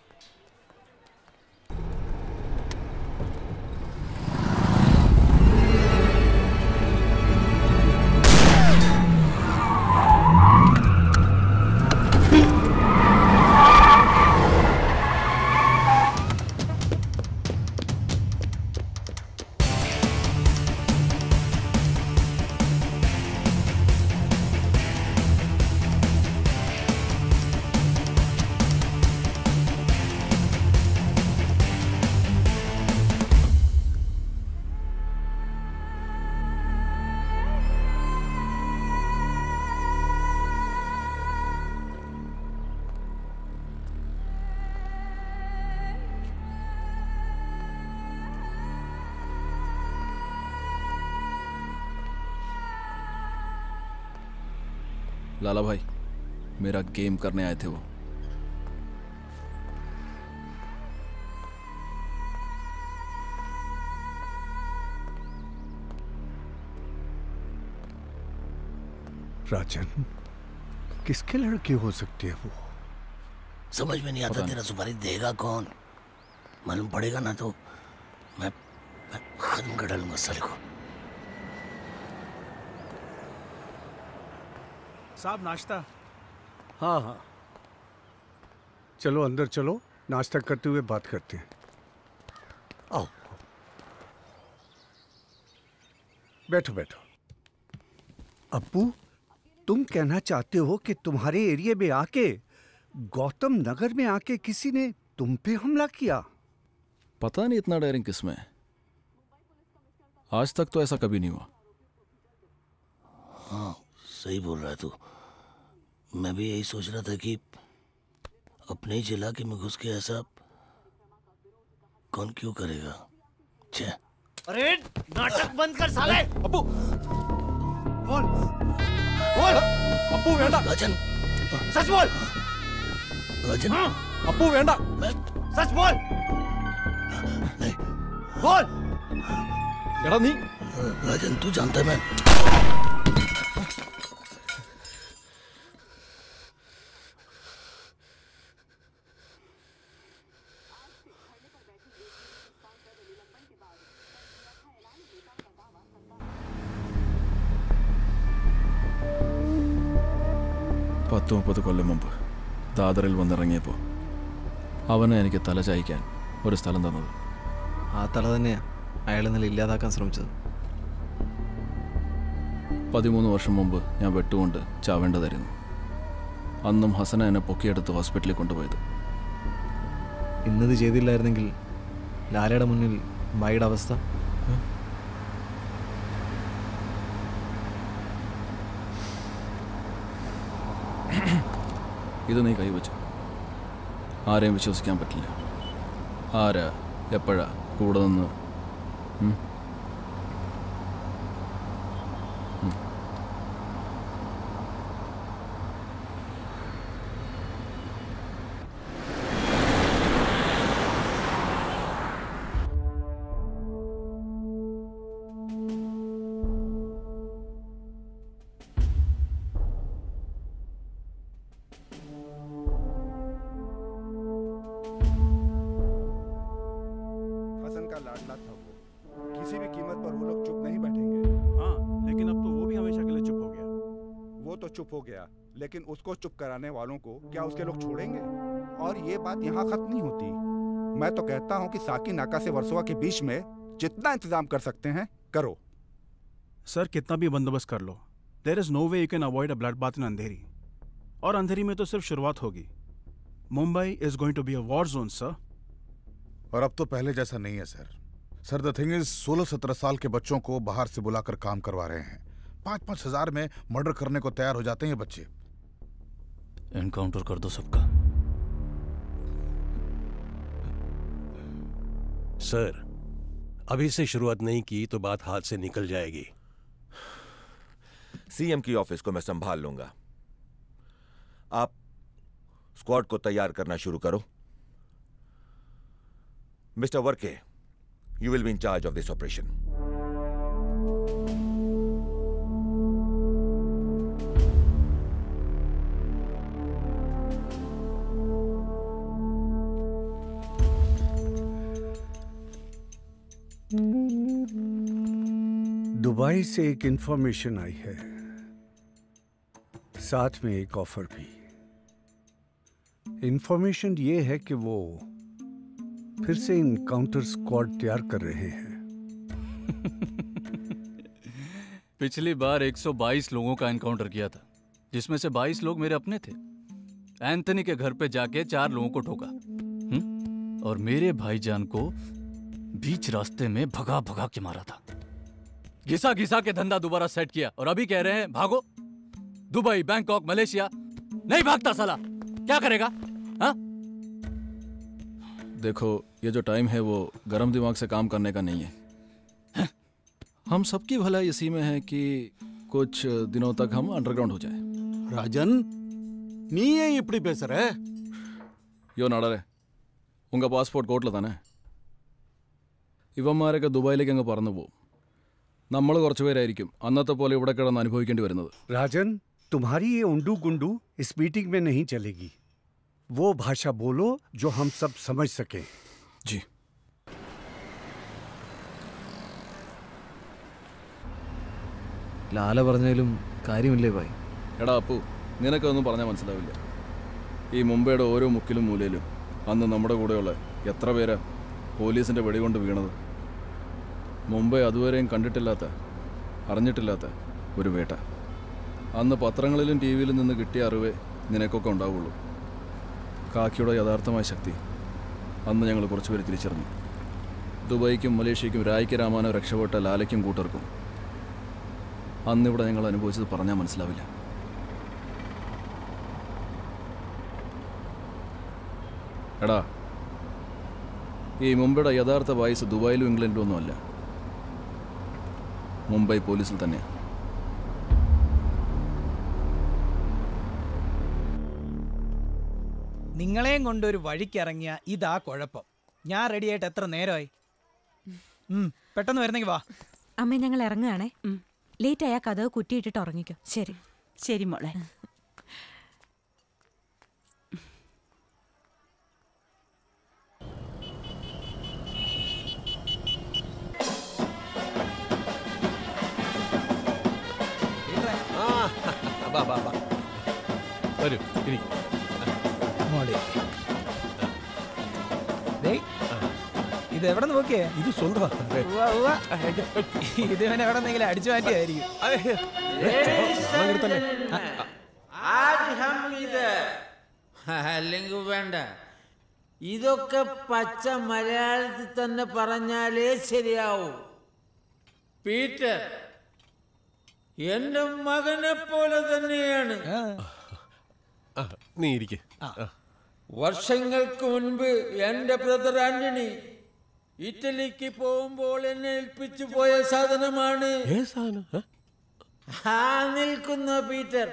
लाला भाई, मेरा गेम करने आए थे वो। राजन, किसके लड़की हो सकती है वो? समझ में नहीं आता तेरा सुपारी देगा कौन। मालूम पड़ेगा ना तो मैं खत्म कर डालूंगा साले को। साहब नाश्ता। हाँ हाँ, चलो अंदर चलो, नाश्ता करते हुए बात करते हैं। आओ बैठो बैठो। अप्पू, तुम कहना चाहते हो कि तुम्हारे एरिया में आके, गौतम नगर में आके किसी ने तुम पे हमला किया? पता नहीं इतना डेयरिंग किसमें है। आज तक तो ऐसा कभी नहीं हुआ। हाँ सही बोल रहा है तू। मैं भी यही सोच रहा था कि अपने ही इलाके में घुस के ऐसा कौन क्यों करेगा। छे। अरे नाटक बंद कर साले। अप्पू बोल बोल। अप्पू वेंडा। राजन सच बोल। राजन अप्पू वेंडा। सच बोल। नहीं बोल। एड़ा नहीं। राजन तू जानता है मैं പത്ത് കൊല്ലം മുമ്പ് ദാദറിൽ വന്നിറങ്ങിയപ്പോൾ അവനെ എനിക്ക് തല ചായ്ക്കാൻ ഒരു സ്ഥലം തന്നത്. ആ തല തന്നെയാണ് അയാൾ ഇന്നലെ ഇല്ലാതാക്കാൻ ശ്രമിച്ചത്. 13 വർഷം മുമ്പ് ഞാൻ വെട്ടുകൊണ്ട് ചാവേണ്ടതായിരുന്നു. അന്നും ഹസന എന്നെ പൊക്കിയെടുത്ത് ഹോസ്പിറ്റലിൽ കൊണ്ടുപോയത്. ഇന്നത് ചെയ്തില്ലായിരുന്നെങ്കിൽ ലാലയുടെ മുന്നിൽ ഭായിയുടെ അവസ്ഥ. ഇത് നീ കൈവച്ചു. ആരെയും വിശ്വസിക്കാൻ പറ്റില്ല. ആരാ എപ്പോഴാ കൂടെ നിന്ന് लाडला था वो। किसी भी कीमत पर वो लोग चुप नहीं बैठेंगे। हाँ, लेकिन अब तो वो भी हमेशा के लिए चुप हो गया। वो तो चुप हो गया, लेकिन उसको चुप कराने वालों को क्या उसके लोग छोड़ेंगे? और ये बात यहाँ खत्म नहीं होती। मैं तो कहता हूँ कि साकी नाका से वर्सोवा के बीच में जितना इंतजाम कर सकते हैं करो। सर कितना भी बंदोबस्त कर लो, there is no way you can avoid a blood bath in Andheri. और अंधेरी में तो सिर्फ शुरुआत होगी। Mumbai is going to be a war zone sir. और अब तो पहले जैसा नहीं है sir. Sir the thing is 16-17 साल के बच्चों को बाहर से बुलाकर काम करवा रहे हैं। 5-5 हजार में मर्डर करने को तैयार हो जाते हैं बच्चे। एनकाउंटर कर दो सबका। सर अभी से शुरुआत नहीं की तो बात हाथ से निकल जाएगी। सीएम की ऑफिस को मैं संभाल लूंगा। आप स्क्वाड को तैयार करना शुरू करो। Mister Varkey, you will be in charge of this operation. Dubai से एक इंफॉर्मेशन आई है, साथ में एक ऑफर भी। इंफॉर्मेशन ये है कि वो फिर से इनकाउंटर स्क्वाड तैयार कर रहे हैं। पिछली बार 122 लोगों का एनकाउंटर किया था, जिसमें से 22 लोग मेरे अपने थे। एंथनी के घर पे जाके 4 लोगों को ठोका और मेरे भाईजान को बीच रास्ते में भगा भगा के मारा था। घिसा घिसा के धंधा दोबारा सेट किया और अभी कह रहे हैं भागो। Dubai, Bangkok, Malaysia. नहीं भागता साला, क्या करेगा? हाँ? देखो, ये जो टाइम है वो गर्म दिमाग से काम करने का नहीं है। हम सबकी भलाई इसी में है कि कुछ दिनों तक हम अंडरग्राउंड हो जाए। राजन, நீயே இப்படி பேசுற? യോ നടരെ ഉങ്ക പാസ്പോർട്ട് കോർട്ടിൽ തന്നെ. ഇവന്മാരൊക്കെ ദുബായിലേക്ക് അങ്ങ് പറന്നു പോകും. നമ്മൾ കുറച്ച് പേരായിരിക്കും അന്നത്തെ പോലെ ഇവിടെ കിടന്ന് അനുഭവിക്കേണ്ടി വരുന്നത്. राजन, तुम्हारी ये उंडू गुंडू इस मीटिंग में नहीं चलेगी। वो भाषा बोलो जो हम सब समझ सकें। जी। ലാല പറഞ്ഞാലും കാര്യമില്ലേ ഭായ്? എടാ അപ്പു, നിനക്കൊന്നും പറഞ്ഞാൽ മനസ്സിലാവില്ല. ഈ മുംബൈയുടെ ഓരോ മുക്കിലും മൂലയിലും അന്ന് നമ്മുടെ കൂടെയുള്ള എത്ര പേരാ പോലീസിൻ്റെ വെടികൊണ്ട് വീണത്. മുംബൈ അതുവരെയും കണ്ടിട്ടില്ലാത്ത, അറിഞ്ഞിട്ടില്ലാത്ത ഒരു വേട്ട. അന്ന് പത്രങ്ങളിലും ടി വിയിലും നിന്ന് കിട്ടിയ അറിവേ നിനക്കൊക്കെ ഉണ്ടാവുള്ളൂ. കാക്കിയുടെ യഥാർത്ഥമായ ശക്തി അന്ന് ഞങ്ങൾ കുറച്ചുപേര് തിരിച്ചറിഞ്ഞു. ദുബൈക്കും മലേഷ്യയ്ക്കും രായ്ക്ക് രാമാനോ രക്ഷപ്പെട്ട ലാലയ്ക്കും കൂട്ടർക്കും അന്നിവിടെ ഞങ്ങൾ അനുഭവിച്ചത് പറഞ്ഞാൽ മനസ്സിലാവില്ല. എടാ, ഈ മുംബൈയുടെ യഥാർത്ഥ വയസ്സ് ദുബായിലും ഇംഗ്ലണ്ടിലും ഒന്നുമല്ല, മുംബൈ പോലീസിൽ തന്നെയാണ്. നിങ്ങളെയും കൊണ്ടൊരു വഴിക്കിറങ്ങിയ ഇതാ കുഴപ്പം. ഞാൻ റെഡിയായിട്ട് എത്ര നേരമായി? പെട്ടെന്ന് വരുന്നെങ്കിൽ വാ. അമ്മ, ഞങ്ങൾ ഇറങ്ങുകയാണേ. ലേറ്റ് ആയാൽ കഥ കുറ്റിയിട്ടിട്ട് ഉറങ്ങിക്കോ. ശരി. ശരി മോളെ. വരൂ, ഇരിക്കും. ഇത് എവിടെ നോക്കിയേ? ഇത് സ്വന്തമാ. ഇത് ഇവൻ എവിടെന്നെങ്കിലും അടിച്ചു മാറ്റിയായിരിക്കും. അല്ലെങ്കിൽ വേണ്ട, ഇതൊക്കെ പച്ച മലയാളത്തിൽ തന്നെ പറഞ്ഞാലേ ശരിയാവൂ. പീറ്റർ എന്റെ മകനെ പോലെ തന്നെയാണ്. നീ ഇരിക്കെ. വർഷങ്ങൾക്ക് മുൻപ് എന്റെ ബ്രദർ ആന്റണി ഇറ്റലിക്ക് പോകുമ്പോൾ എന്നെ ഏൽപ്പിച്ചു പോയ സാധനമാണ് ആ നിൽക്കുന്ന Peter.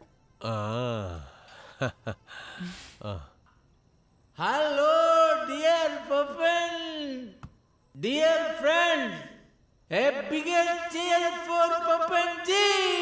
Hello dear Pappan, dear friend, a bigger cheer for Papan ji.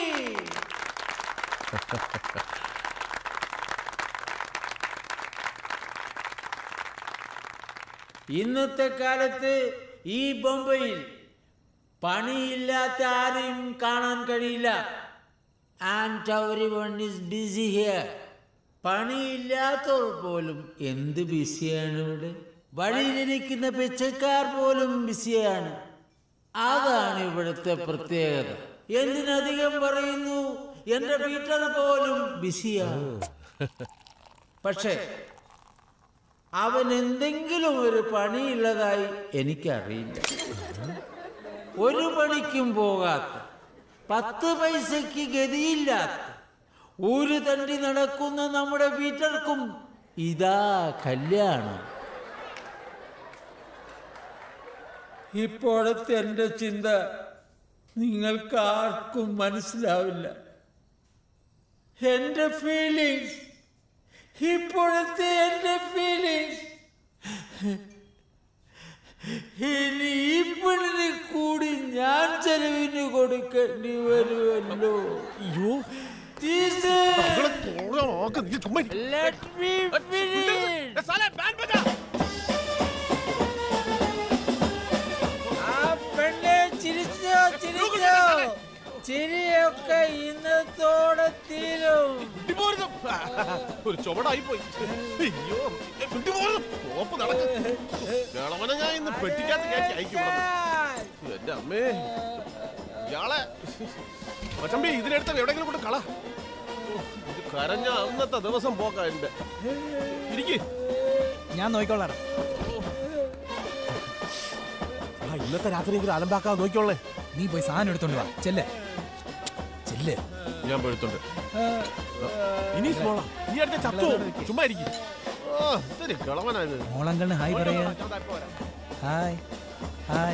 ഇന്നത്തെ കാലത്ത് ഈ ബോംബെയിൽ പണിയില്ലാത്ത ആരെയും കാണാൻ കഴിയില്ല. And everyone is busy here. പണിയില്ലാത്തവർ പോലും എന്ത് ബിസിയാണ് ഇവിടെ. വഴിയിലിരിക്കുന്ന പിച്ചക്കാർ പോലും ബിസിയാണ്. അതാണ് ഇവിടുത്തെ പ്രത്യേകത. എന്തിനധികം പറയുന്നു, എന്റെ പീറ്റർ പോലും ബിസിയാണ്. പക്ഷേ അവൻ എന്തെങ്കിലും ഒരു പണിയുള്ളതായി എനിക്കറിയില്ല. ഒരു പണിക്കും പോകാത്ത, 10 പൈസയ്ക്ക് ഗതിയില്ലാത്ത, ഒരു തണ്ടി നടക്കുന്ന നമ്മുടെ പീറ്റർക്കും ഇതാ കല്യാണം. ഇപ്പോഴത്തെ എൻ്റെ ചിന്ത നിങ്ങൾക്ക് ആർക്കും മനസ്സിലാവില്ല. എൻ്റെ ഫീലിങ്സ്, ഇപ്പോഴത്തെ എൻ്റെ ഫീലിങ്സ്. ഇനി ഈ പെണ്ണിന് കൂടി ഞാൻ ചെലവിന് കൊടുക്കേണ്ടി വരുമല്ലോ. Let me finish. ആ പെണ്ണെ ചിരിച്ചോ ചിരിച്ചോ. ചിരിയൊക്കെ ഇന്നത്തോടെ തീരും. ഒരു ചുവടായി പോയി. അയ്യോ ഞാൻ ഇന്ന് പെട്ടിക്കാത്ത കയറ്റി അയക്കും. എന്റെ അമ്മേ ഇയാളെ മച്ചമ്പി ഇതിനെടുത്ത് എവിടെയെങ്കിലും കൊണ്ട് കള. ഇത് കരഞ്ഞ അന്നത്തെ ദിവസം പോക്കാ എന്റെ. ഇരിക്ക്, ഞാൻ നോക്കിക്കോളാം. ഇന്നത്തെ രാത്രി അലമ്പാക്കാതെ നോക്കിക്കോളേ. നീ പോയി സാധനം എടുത്തോണ്ട് വാ. ചെല്ല് ചെല്ല്. ഞാൻ പോയിട്ടുണ്ട്. ഇനി സ്മോളാ നീ അടുത്ത ചത്തോ? ചുമ്മാ ഇരിക്കും. കളവനായത് മോളങ്കളിന് ഹായ് പറയാ. Hi hi.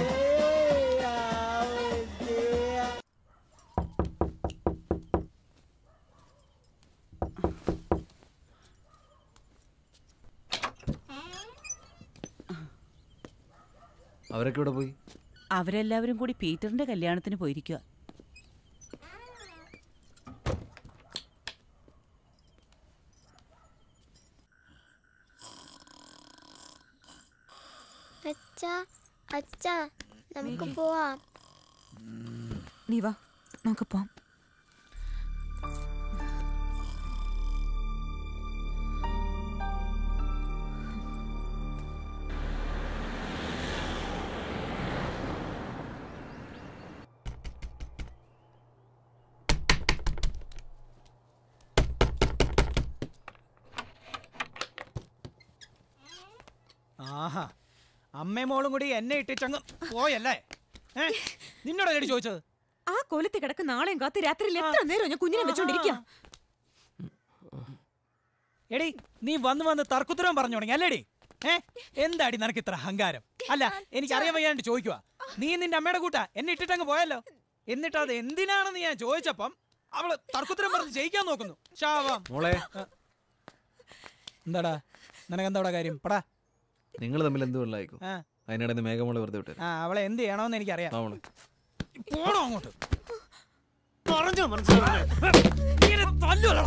അവരൊക്കെ ഇവിടെ പോയി? അവരെല്ലാവരും കൂടി പീറ്ററിന്റെ കല്യാണത്തിന് പോയിരിക്കുക. അച്ഛാ അച്ഛാ നമുക്ക് പോവാം. നീ വാ നമുക്ക് പോവാം. ആഹാ, അമ്മയും മോളും കൂടി എന്നെ ഇട്ടിച്ചങ്ങ് പോയല്ലേ? നിന്നോട് എന്നോട് ചോദിച്ചത്? ആ കൊലത്തി കിടക്ക് നാളെയും കാത്ത് രാത്രിയിൽ എത്ര നേരം ഞാൻ കുഞ്ഞിനെ വെച്ചോണ്ടിരിക്കാം. എടി നീ വന്ന് തർക്കുത്തരം പറഞ്ഞു തുടങ്ങി അല്ലേടി? എന്താടി നിനക്ക് ഇത്ര അഹങ്കാരം? അല്ല എനിക്ക് അറിയാൻ വയ്യാണ്ട് ചോദിക്കുവാ. നീ നിന്റെ അമ്മയുടെ കൂട്ടാ എന്നെ ഇട്ടിട്ടങ്ങ് പോയല്ലോ. എന്നിട്ട് അത് എന്തിനാണെന്ന് ഞാൻ ചോദിച്ചപ്പം അവള് തർക്കുത്തരം പറഞ്ഞ് ജയിക്കാൻ നോക്കുന്നു. ശാവാം മോളെ. എന്താടാ നിനക്കെന്താടാ കാര്യം? പടാ. നിങ്ങൾ തമ്മിൽ എന്ത് വെള്ളമായിക്കും? അതിനിടെ മേഘമോളെ വെറുതെ വിട്ടു. അവളെ എന്ത് ചെയ്യണമെന്ന് എനിക്കറിയാം. പോണോ അങ്ങോട്ട്? പറഞ്ഞു മനസ്സിലായോ?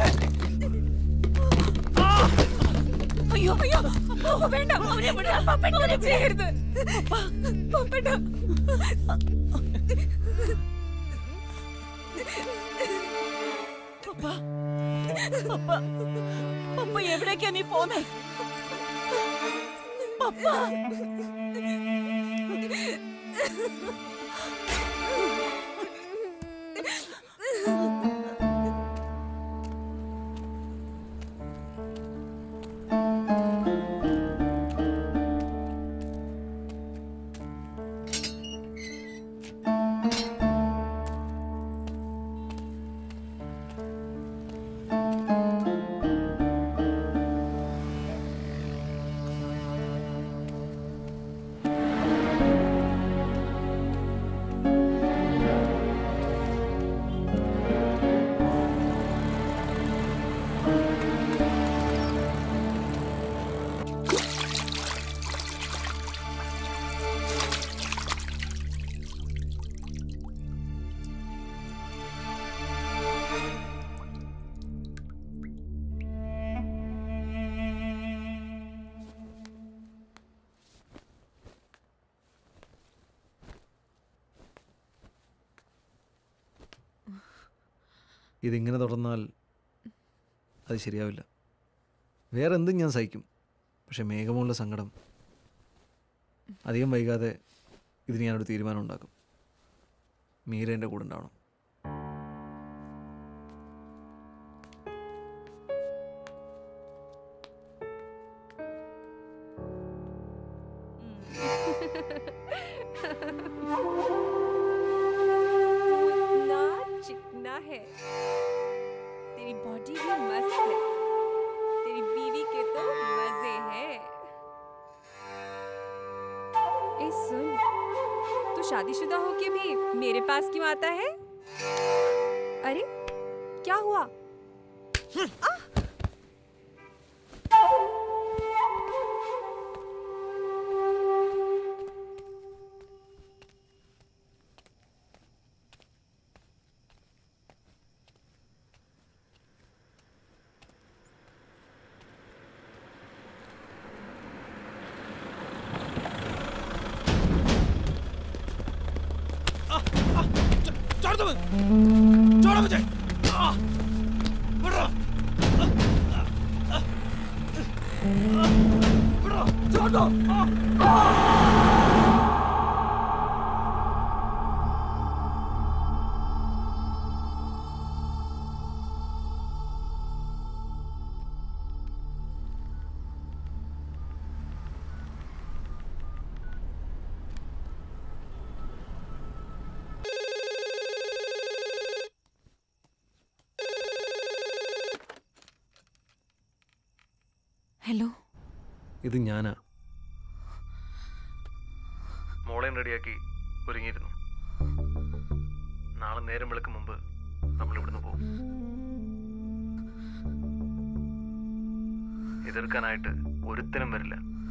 അയ്യോ അയ്യോ വേണ്ട, അവനെ വിട്. അവനെ ചെയ്യരുത്. പപ്പേട്ട പപ്പ എവിടേക്കാ നീ പോന്നേ? പപ്പ ഇതിങ്ങനെ തുടർന്നാൽ അത് ശരിയാവില്ല. വേറെ എന്തും ഞാൻ സഹിക്കും. പക്ഷെ മേഘമുള്ള സങ്കടം അധികം വൈകാതെ ഇതിന് ഞാനൊരു തീരുമാനം ഉണ്ടാക്കും. മീര എൻ്റെ കൂടെ ഉണ്ടാവണം. चिकना है, तेरी बॉडी भी मस्त है, तेरी बीवी के तो मजे हैं। ए सुन, तू शादीशुदा होके भी मेरे पास क्यों आता है? अरे क्या हुआ? छोड़ दो, छोड़ो मुझे। छोड़ दो। ഹലോ, ഇത് ഞാനാ. മോളെയും റെഡിയാക്കി ഒരുങ്ങിയിരുന്നു. നാളെ നേരം വെളുക്കും മുമ്പ് നമ്മൾ ഇവിടുന്ന് പോകും. എതിർക്കാനായിട്ട് ഒരുത്തനും വരില്ല.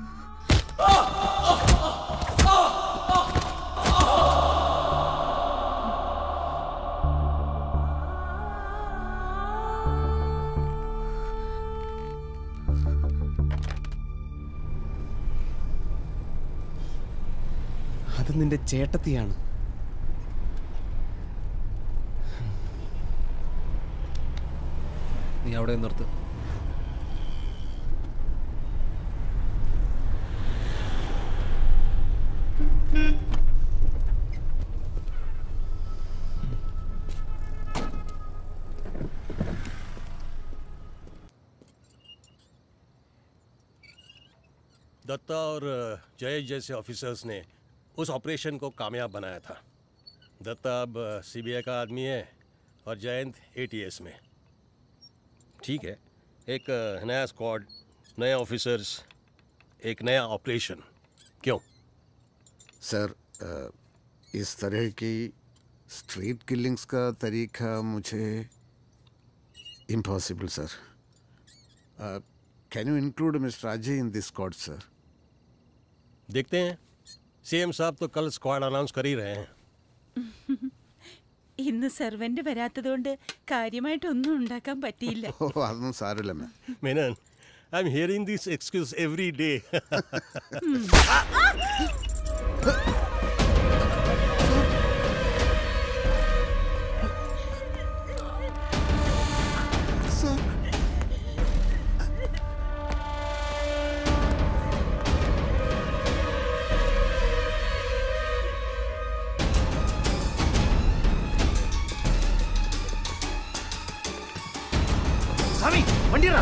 അത് നിന്റെ ചേട്ടത്തിയാണ്. നീ അവിടെ നിർത്ത്. दत्ता और जयेश जैसे ऑफिसर्स ने उस ऑपरेशन को कामयाब बनाया था। दत्ता अब सीबीआई का आदमी है और जयंत एटीएस में। ठीक है, एक नया स्क्वाड, नए ऑफिसर्स, एक नया ऑपरेशन। क्यों सर? इस तरह की स्ट्रीट किलिंग्स का तरीका मुझे impossible sir. Can you include mister Ajay in this squad sir? देखते हैं, सीएम साहब तो कल स्क्वाड अनाउंस कर ही रहे हैं. ഇന്ന് സെർവന്റ് വരാത്തതുകൊണ്ട് കാര്യമായിട്ടൊന്നും ഉണ്ടാക്കാൻ പറ്റിയില്ല. ഓ, അതൊന്നും സാരമില്ല ma'am. Menon, I am hearing this excuse every day. சாமி, வண்டிரா.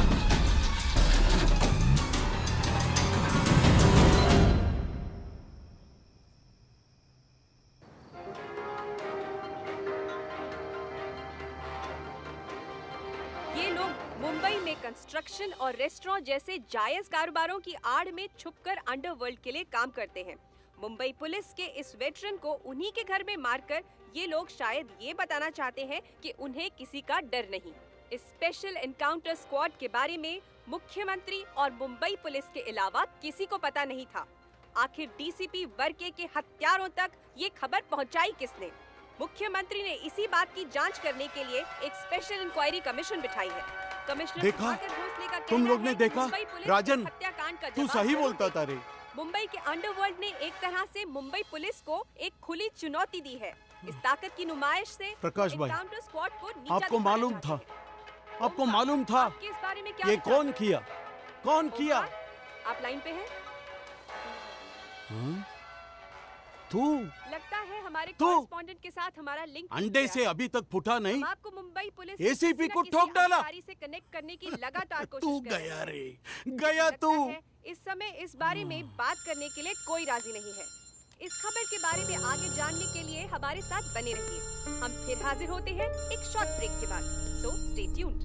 ये लोग मुंबई में कंस्ट्रक्शन और रेस्टोरेंट जैसे जायज कारोबारों की आड़ में छुपकर अंडरवर्ल्ड के लिए काम करते हैं। मुंबई पुलिस के इस वेटरन को उन्हीं के घर में मारकर ये लोग शायद ये बताना चाहते हैं कि उन्हें किसी का डर नहीं। इस स्पेशल एनकाउंटर स्क्वाड के बारे में मुख्यमंत्री और मुंबई पुलिस के अलावा किसी को पता नहीं था। आखिर डीसीपी वर्के के हत्यारों तक ये खबर पहुंचाई किसने? मुख्यमंत्री ने इसी बात की जांच करने के लिए एक स्पेशल इंक्वायरी कमीशन बिठाई है। कमिश्नर देखा? सुधाकर भोसले का तुम कहना लोग ने है कि देखा? मुंबई पुलिस राजन, इस हत्याकांड का तू जवाब सही जरूर बोलता था रे. मुंबई के अंडरवर्ल्ड ने एक तरह से मुंबई पुलिस को एक खुली चुनौती दी है। इस ताकत की नुमाइश से प्रकाश भाई, एनकाउंटर स्क्वाड को नीचा आपको दिखाना मालूम चाहते था, हैं। आपको मालूम था आपके इस बारे में क्या ये विचार कौन है? किया, कौन किया? आप लाइन पे हैं? हाँ? तू लगता है हमारे तू कॉरेस्पॉन्डेंट के साथ हमारा लिंक टूट अंडे गया से है। अभी तक फूटा नहीं. हम आपको मुंबई पुलिस एसीपी को ठोक डाला. से कनेक्ट करने की लगातार कोशिश तू कर रहे गया हैं। रे, गया लगता तू. है इस समय इस बारे में बात करने के लिए कोई राजी नहीं है। इस खबर के बारे में आगे जानने के लिए हमारे साथ बने रहिए। हम फिर हाजिर होते हैं एक शॉर्ट ब्रेक के बाद, सो स्टे ट्यून्ड।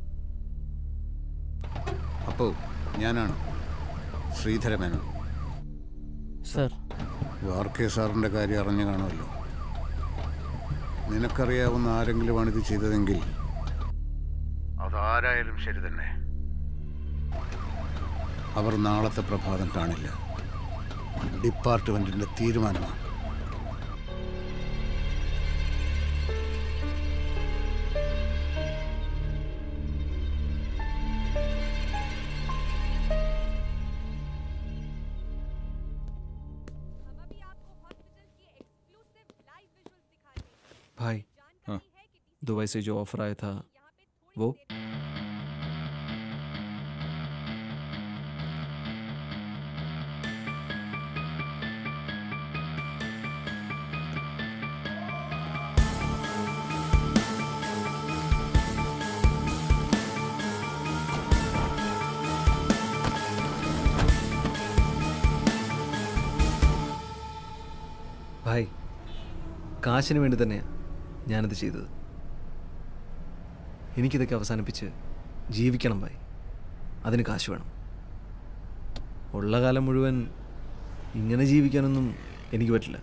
അപ്പോൾ ഞാനാണ് ശ്രീധര മേനോൻ. സർ, വാർക്കെ സാറിൻ്റെ കാര്യം അറിഞ്ഞു കാണുമല്ലോ. നിനക്കറിയാവുന്ന ആരെങ്കിലുമാണ് ഇത് ചെയ്തതെങ്കിൽ അതാരായാലും ശരി തന്നെ, അവർ നാളത്തെ പ്രഭാതം കാണില്ല. ഡിപ്പാർട്ട്മെന്റിന്റെ തീരുമാനമാണ്. भाई, दुबई से जो ऑफर आया था वो? ഭായ്, കാശിന് വേണ്ടി തന്നെയാണ് ഞാനിത് ചെയ്തത്. എനിക്കിതൊക്കെ അവസാനിപ്പിച്ച് ജീവിക്കണം ഭായ്. അതിന് കാശ് വേണം. ഉള്ള കാലം മുഴുവൻ ഇങ്ങനെ ജീവിക്കാനൊന്നും എനിക്ക് പറ്റില്ല.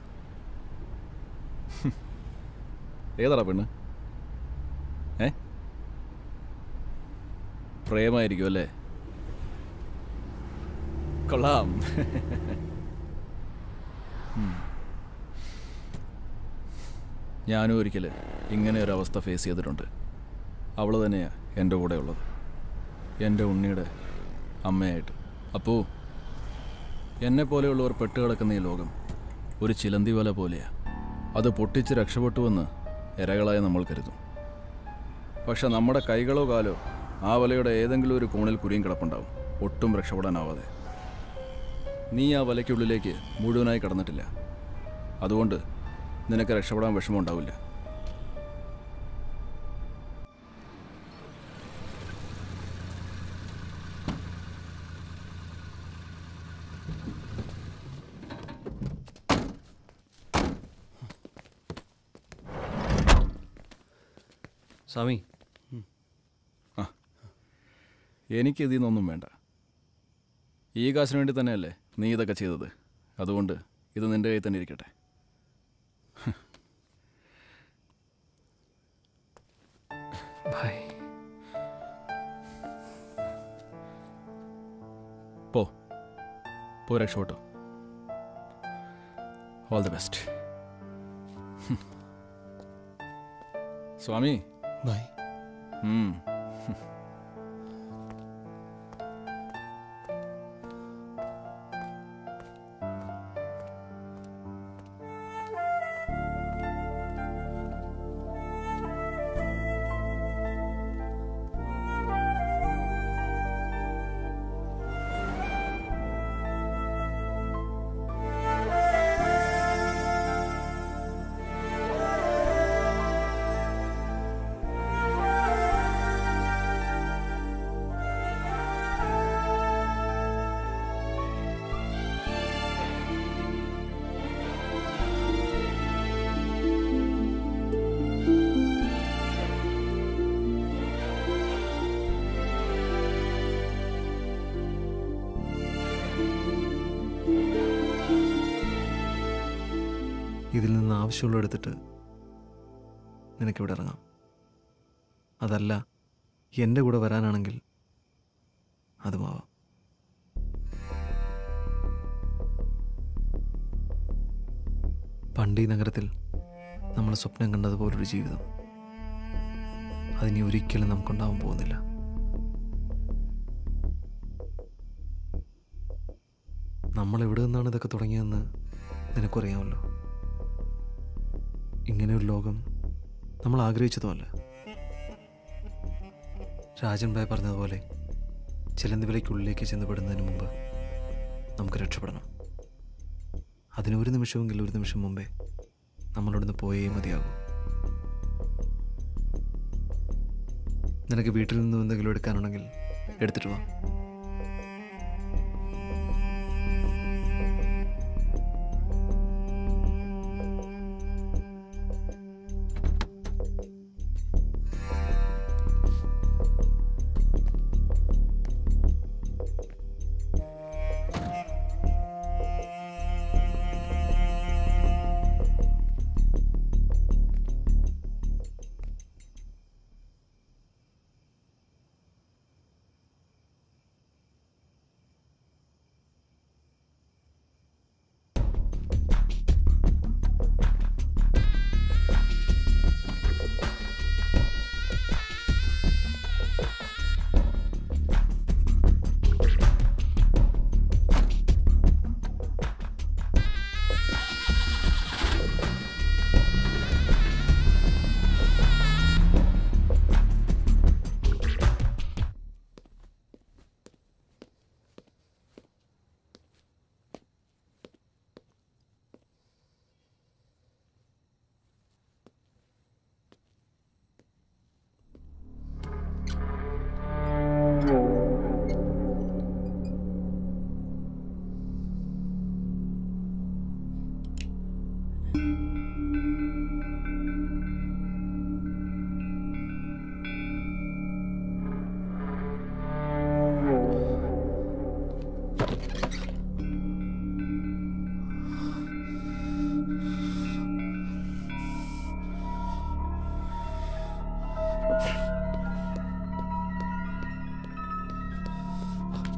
ഏതാടാ പെണ്ണ്? പ്രേമായിരിക്കും അല്ലേ? കൊള്ളാം. ഞാനും ഒരിക്കൽ ഇങ്ങനെ ഒരു അവസ്ഥ ഫേസ് ചെയ്തിട്ടുണ്ട്. അവൾ തന്നെയാണ് എൻ്റെ കൂടെ ഉള്ളത്, എൻ്റെ ഉണ്ണിയുടെ അമ്മയായിട്ട്. അപ്പോൾ എന്നെ പോലെയുള്ളവർ പെട്ടുകിടക്കുന്ന ഈ ലോകം ഒരു ചിലന്തി വല പോലെയാണ്. അത് പൊട്ടിച്ച് രക്ഷപ്പെട്ടുവെന്ന് ഇരകളായി നമ്മൾ കരുതും. പക്ഷെ നമ്മുടെ കൈകളോ കാലോ ആ വലയുടെ ഏതെങ്കിലും ഒരു കോണിൽ കുരുങ്ങി കിടപ്പുണ്ടാവും, ഒട്ടും രക്ഷപ്പെടാനാവാതെ. നീ ആ വലയ്ക്കുള്ളിലേക്ക് മുഴുവനായി കടന്നിട്ടില്ല. അതുകൊണ്ട് നിനക്ക് രക്ഷപ്പെടാൻ വിഷമം ഉണ്ടാവില്ല. സ്വാമി, എനിക്കിതിൽ നിന്നൊന്നും വേണ്ട. ഈ കാശിന് വേണ്ടി തന്നെയല്ലേ നീ ഇതൊക്കെ ചെയ്തത്. അതുകൊണ്ട് ഇത് നിൻ്റെ കയ്യിൽ തന്നെ ഇരിക്കട്ടെ. പോ രക്ഷപ്പെട്ടോ. All the best. Swami bye. ഇതിൽ നിന്ന് ആവശ്യമുള്ള എടുത്തിട്ട് നിനക്കിവിടെ ഇറങ്ങാം. അതല്ല എൻ്റെ കൂടെ വരാനാണെങ്കിൽ അതുമാവാം. പണ്ട് ഈ നഗരത്തിൽ നമ്മൾ സ്വപ്നം കണ്ടതുപോലൊരു ജീവിതം അതിനി ഒരിക്കലും നമുക്കുണ്ടാവാൻ പോകുന്നില്ല. നമ്മൾ എവിടെ നിന്നാണ് ഇതൊക്കെ തുടങ്ങിയതെന്ന് നിനക്കറിയാമല്ലോ. ഇങ്ങനെയൊരു ലോകം നമ്മൾ ആഗ്രഹിച്ചതുമല്ല. രാജൻ ഭായ് പറഞ്ഞതുപോലെ ചിലന്തി വലയ്ക്കുള്ളിലേക്ക് ചെന്നപ്പെടുന്നതിന് മുമ്പ് നമുക്ക് രക്ഷപ്പെടണം. അതിനൊരു നിമിഷമെങ്കിലും ഒരു നിമിഷം മുമ്പേ നമ്മളിവിടുന്ന് പോയേ മതിയാകും. നിനക്ക് വീട്ടിൽ നിന്നും എന്തെങ്കിലും എടുക്കാനുണ്ടെങ്കിൽ എടുത്തിട്ട് വാ.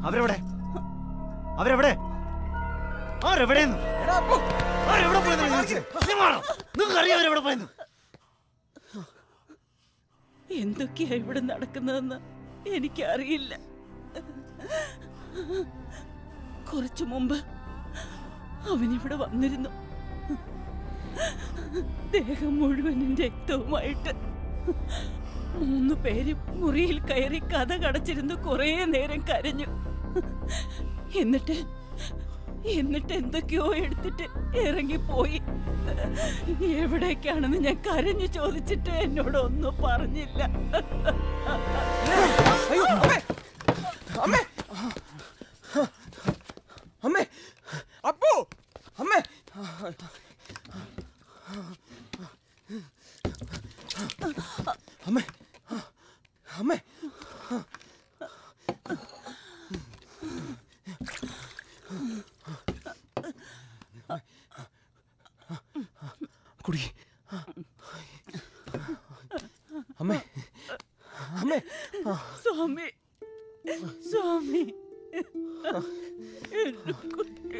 അവരെവിടെ? അവരെവിടെ? ആരെവിടെയെന്ന്? ആരെവിടെ പോയെന്ന് ചോദിച്ചേ? നിങ്ങൾക്ക് അറിയാം അവരെവിടെ പോയെന്ന്? എന്തൊക്കെയാ ഇവിടെ നടക്കുന്നതെന്ന് എനിക്കറിയില്ല. കുറച്ചു മുമ്പ് അവനിവിടെ വന്നിരുന്നു, ദേഹം മുഴുവനും രക്തവുമായിട്ട്. 3 പേരും മുറിയിൽ കയറി കഥ കടച്ചിരുന്ന് കുറേ നേരം കരഞ്ഞു. എന്നിട്ട് എന്തൊക്കെയോ എടുത്തിട്ട് ഇറങ്ങിപ്പോയി. എവിടേക്കാണെന്ന് ഞാൻ കരഞ്ഞു ചോദിച്ചിട്ട് എന്നോട് ഒന്നും പറഞ്ഞില്ല. അമ്മേ, അമ്മേ, അപ്പു, അമ്മേ, അമ്മേ, അമ്മേ, കുടി. അമ്മേ, അമ്മേ, സ്വാമി, സ്വാമി, എന്റെ കുട്ടി.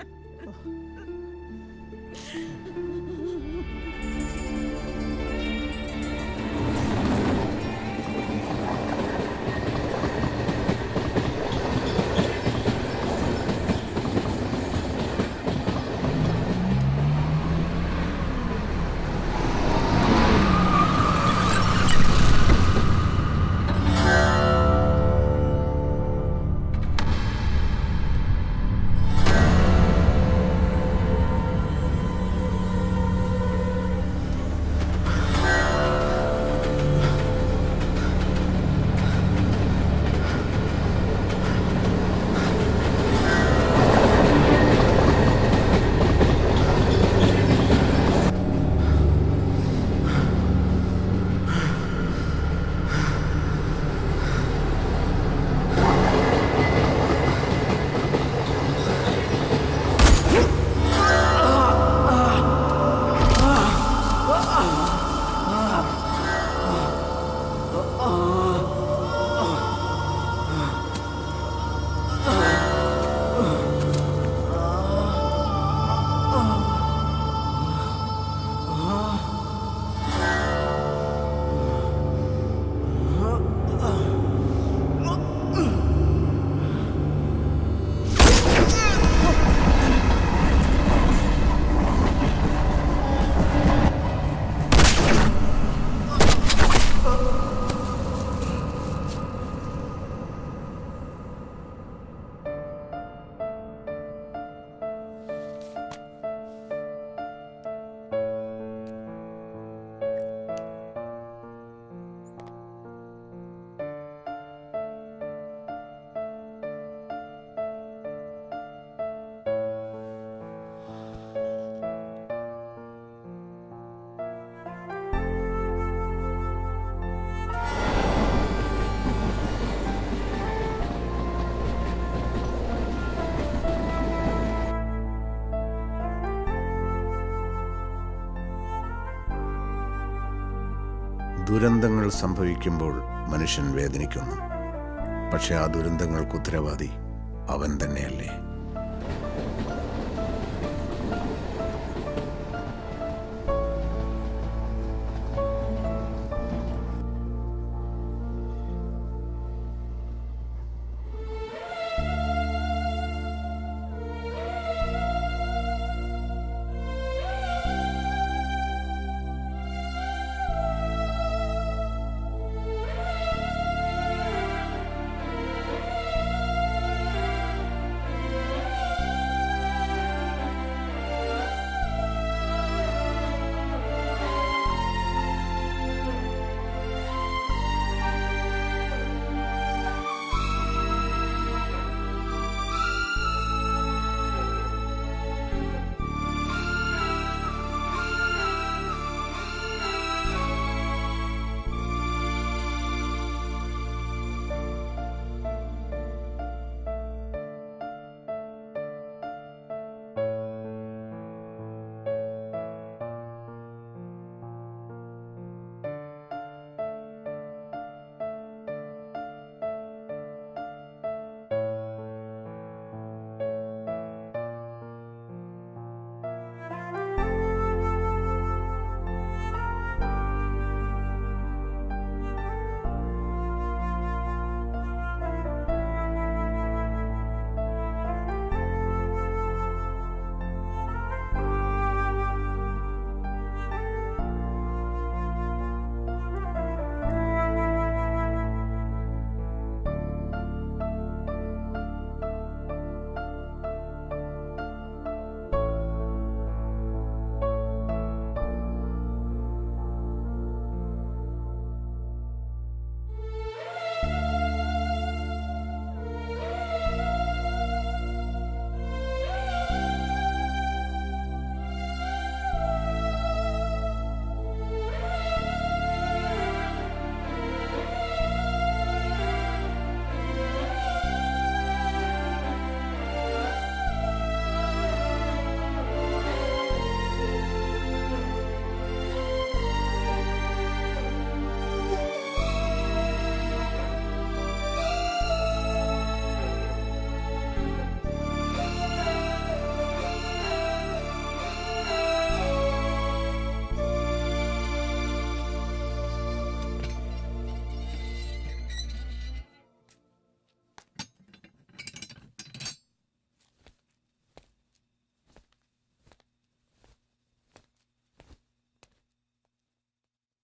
ദുരന്തങ്ങൾ സംഭവിക്കുമ്പോൾ മനുഷ്യൻ വേദനിക്കുന്നു. പക്ഷെ ആ ദുരന്തങ്ങൾക്ക് ഉത്തരവാദി അവൻ തന്നെയല്ലേ?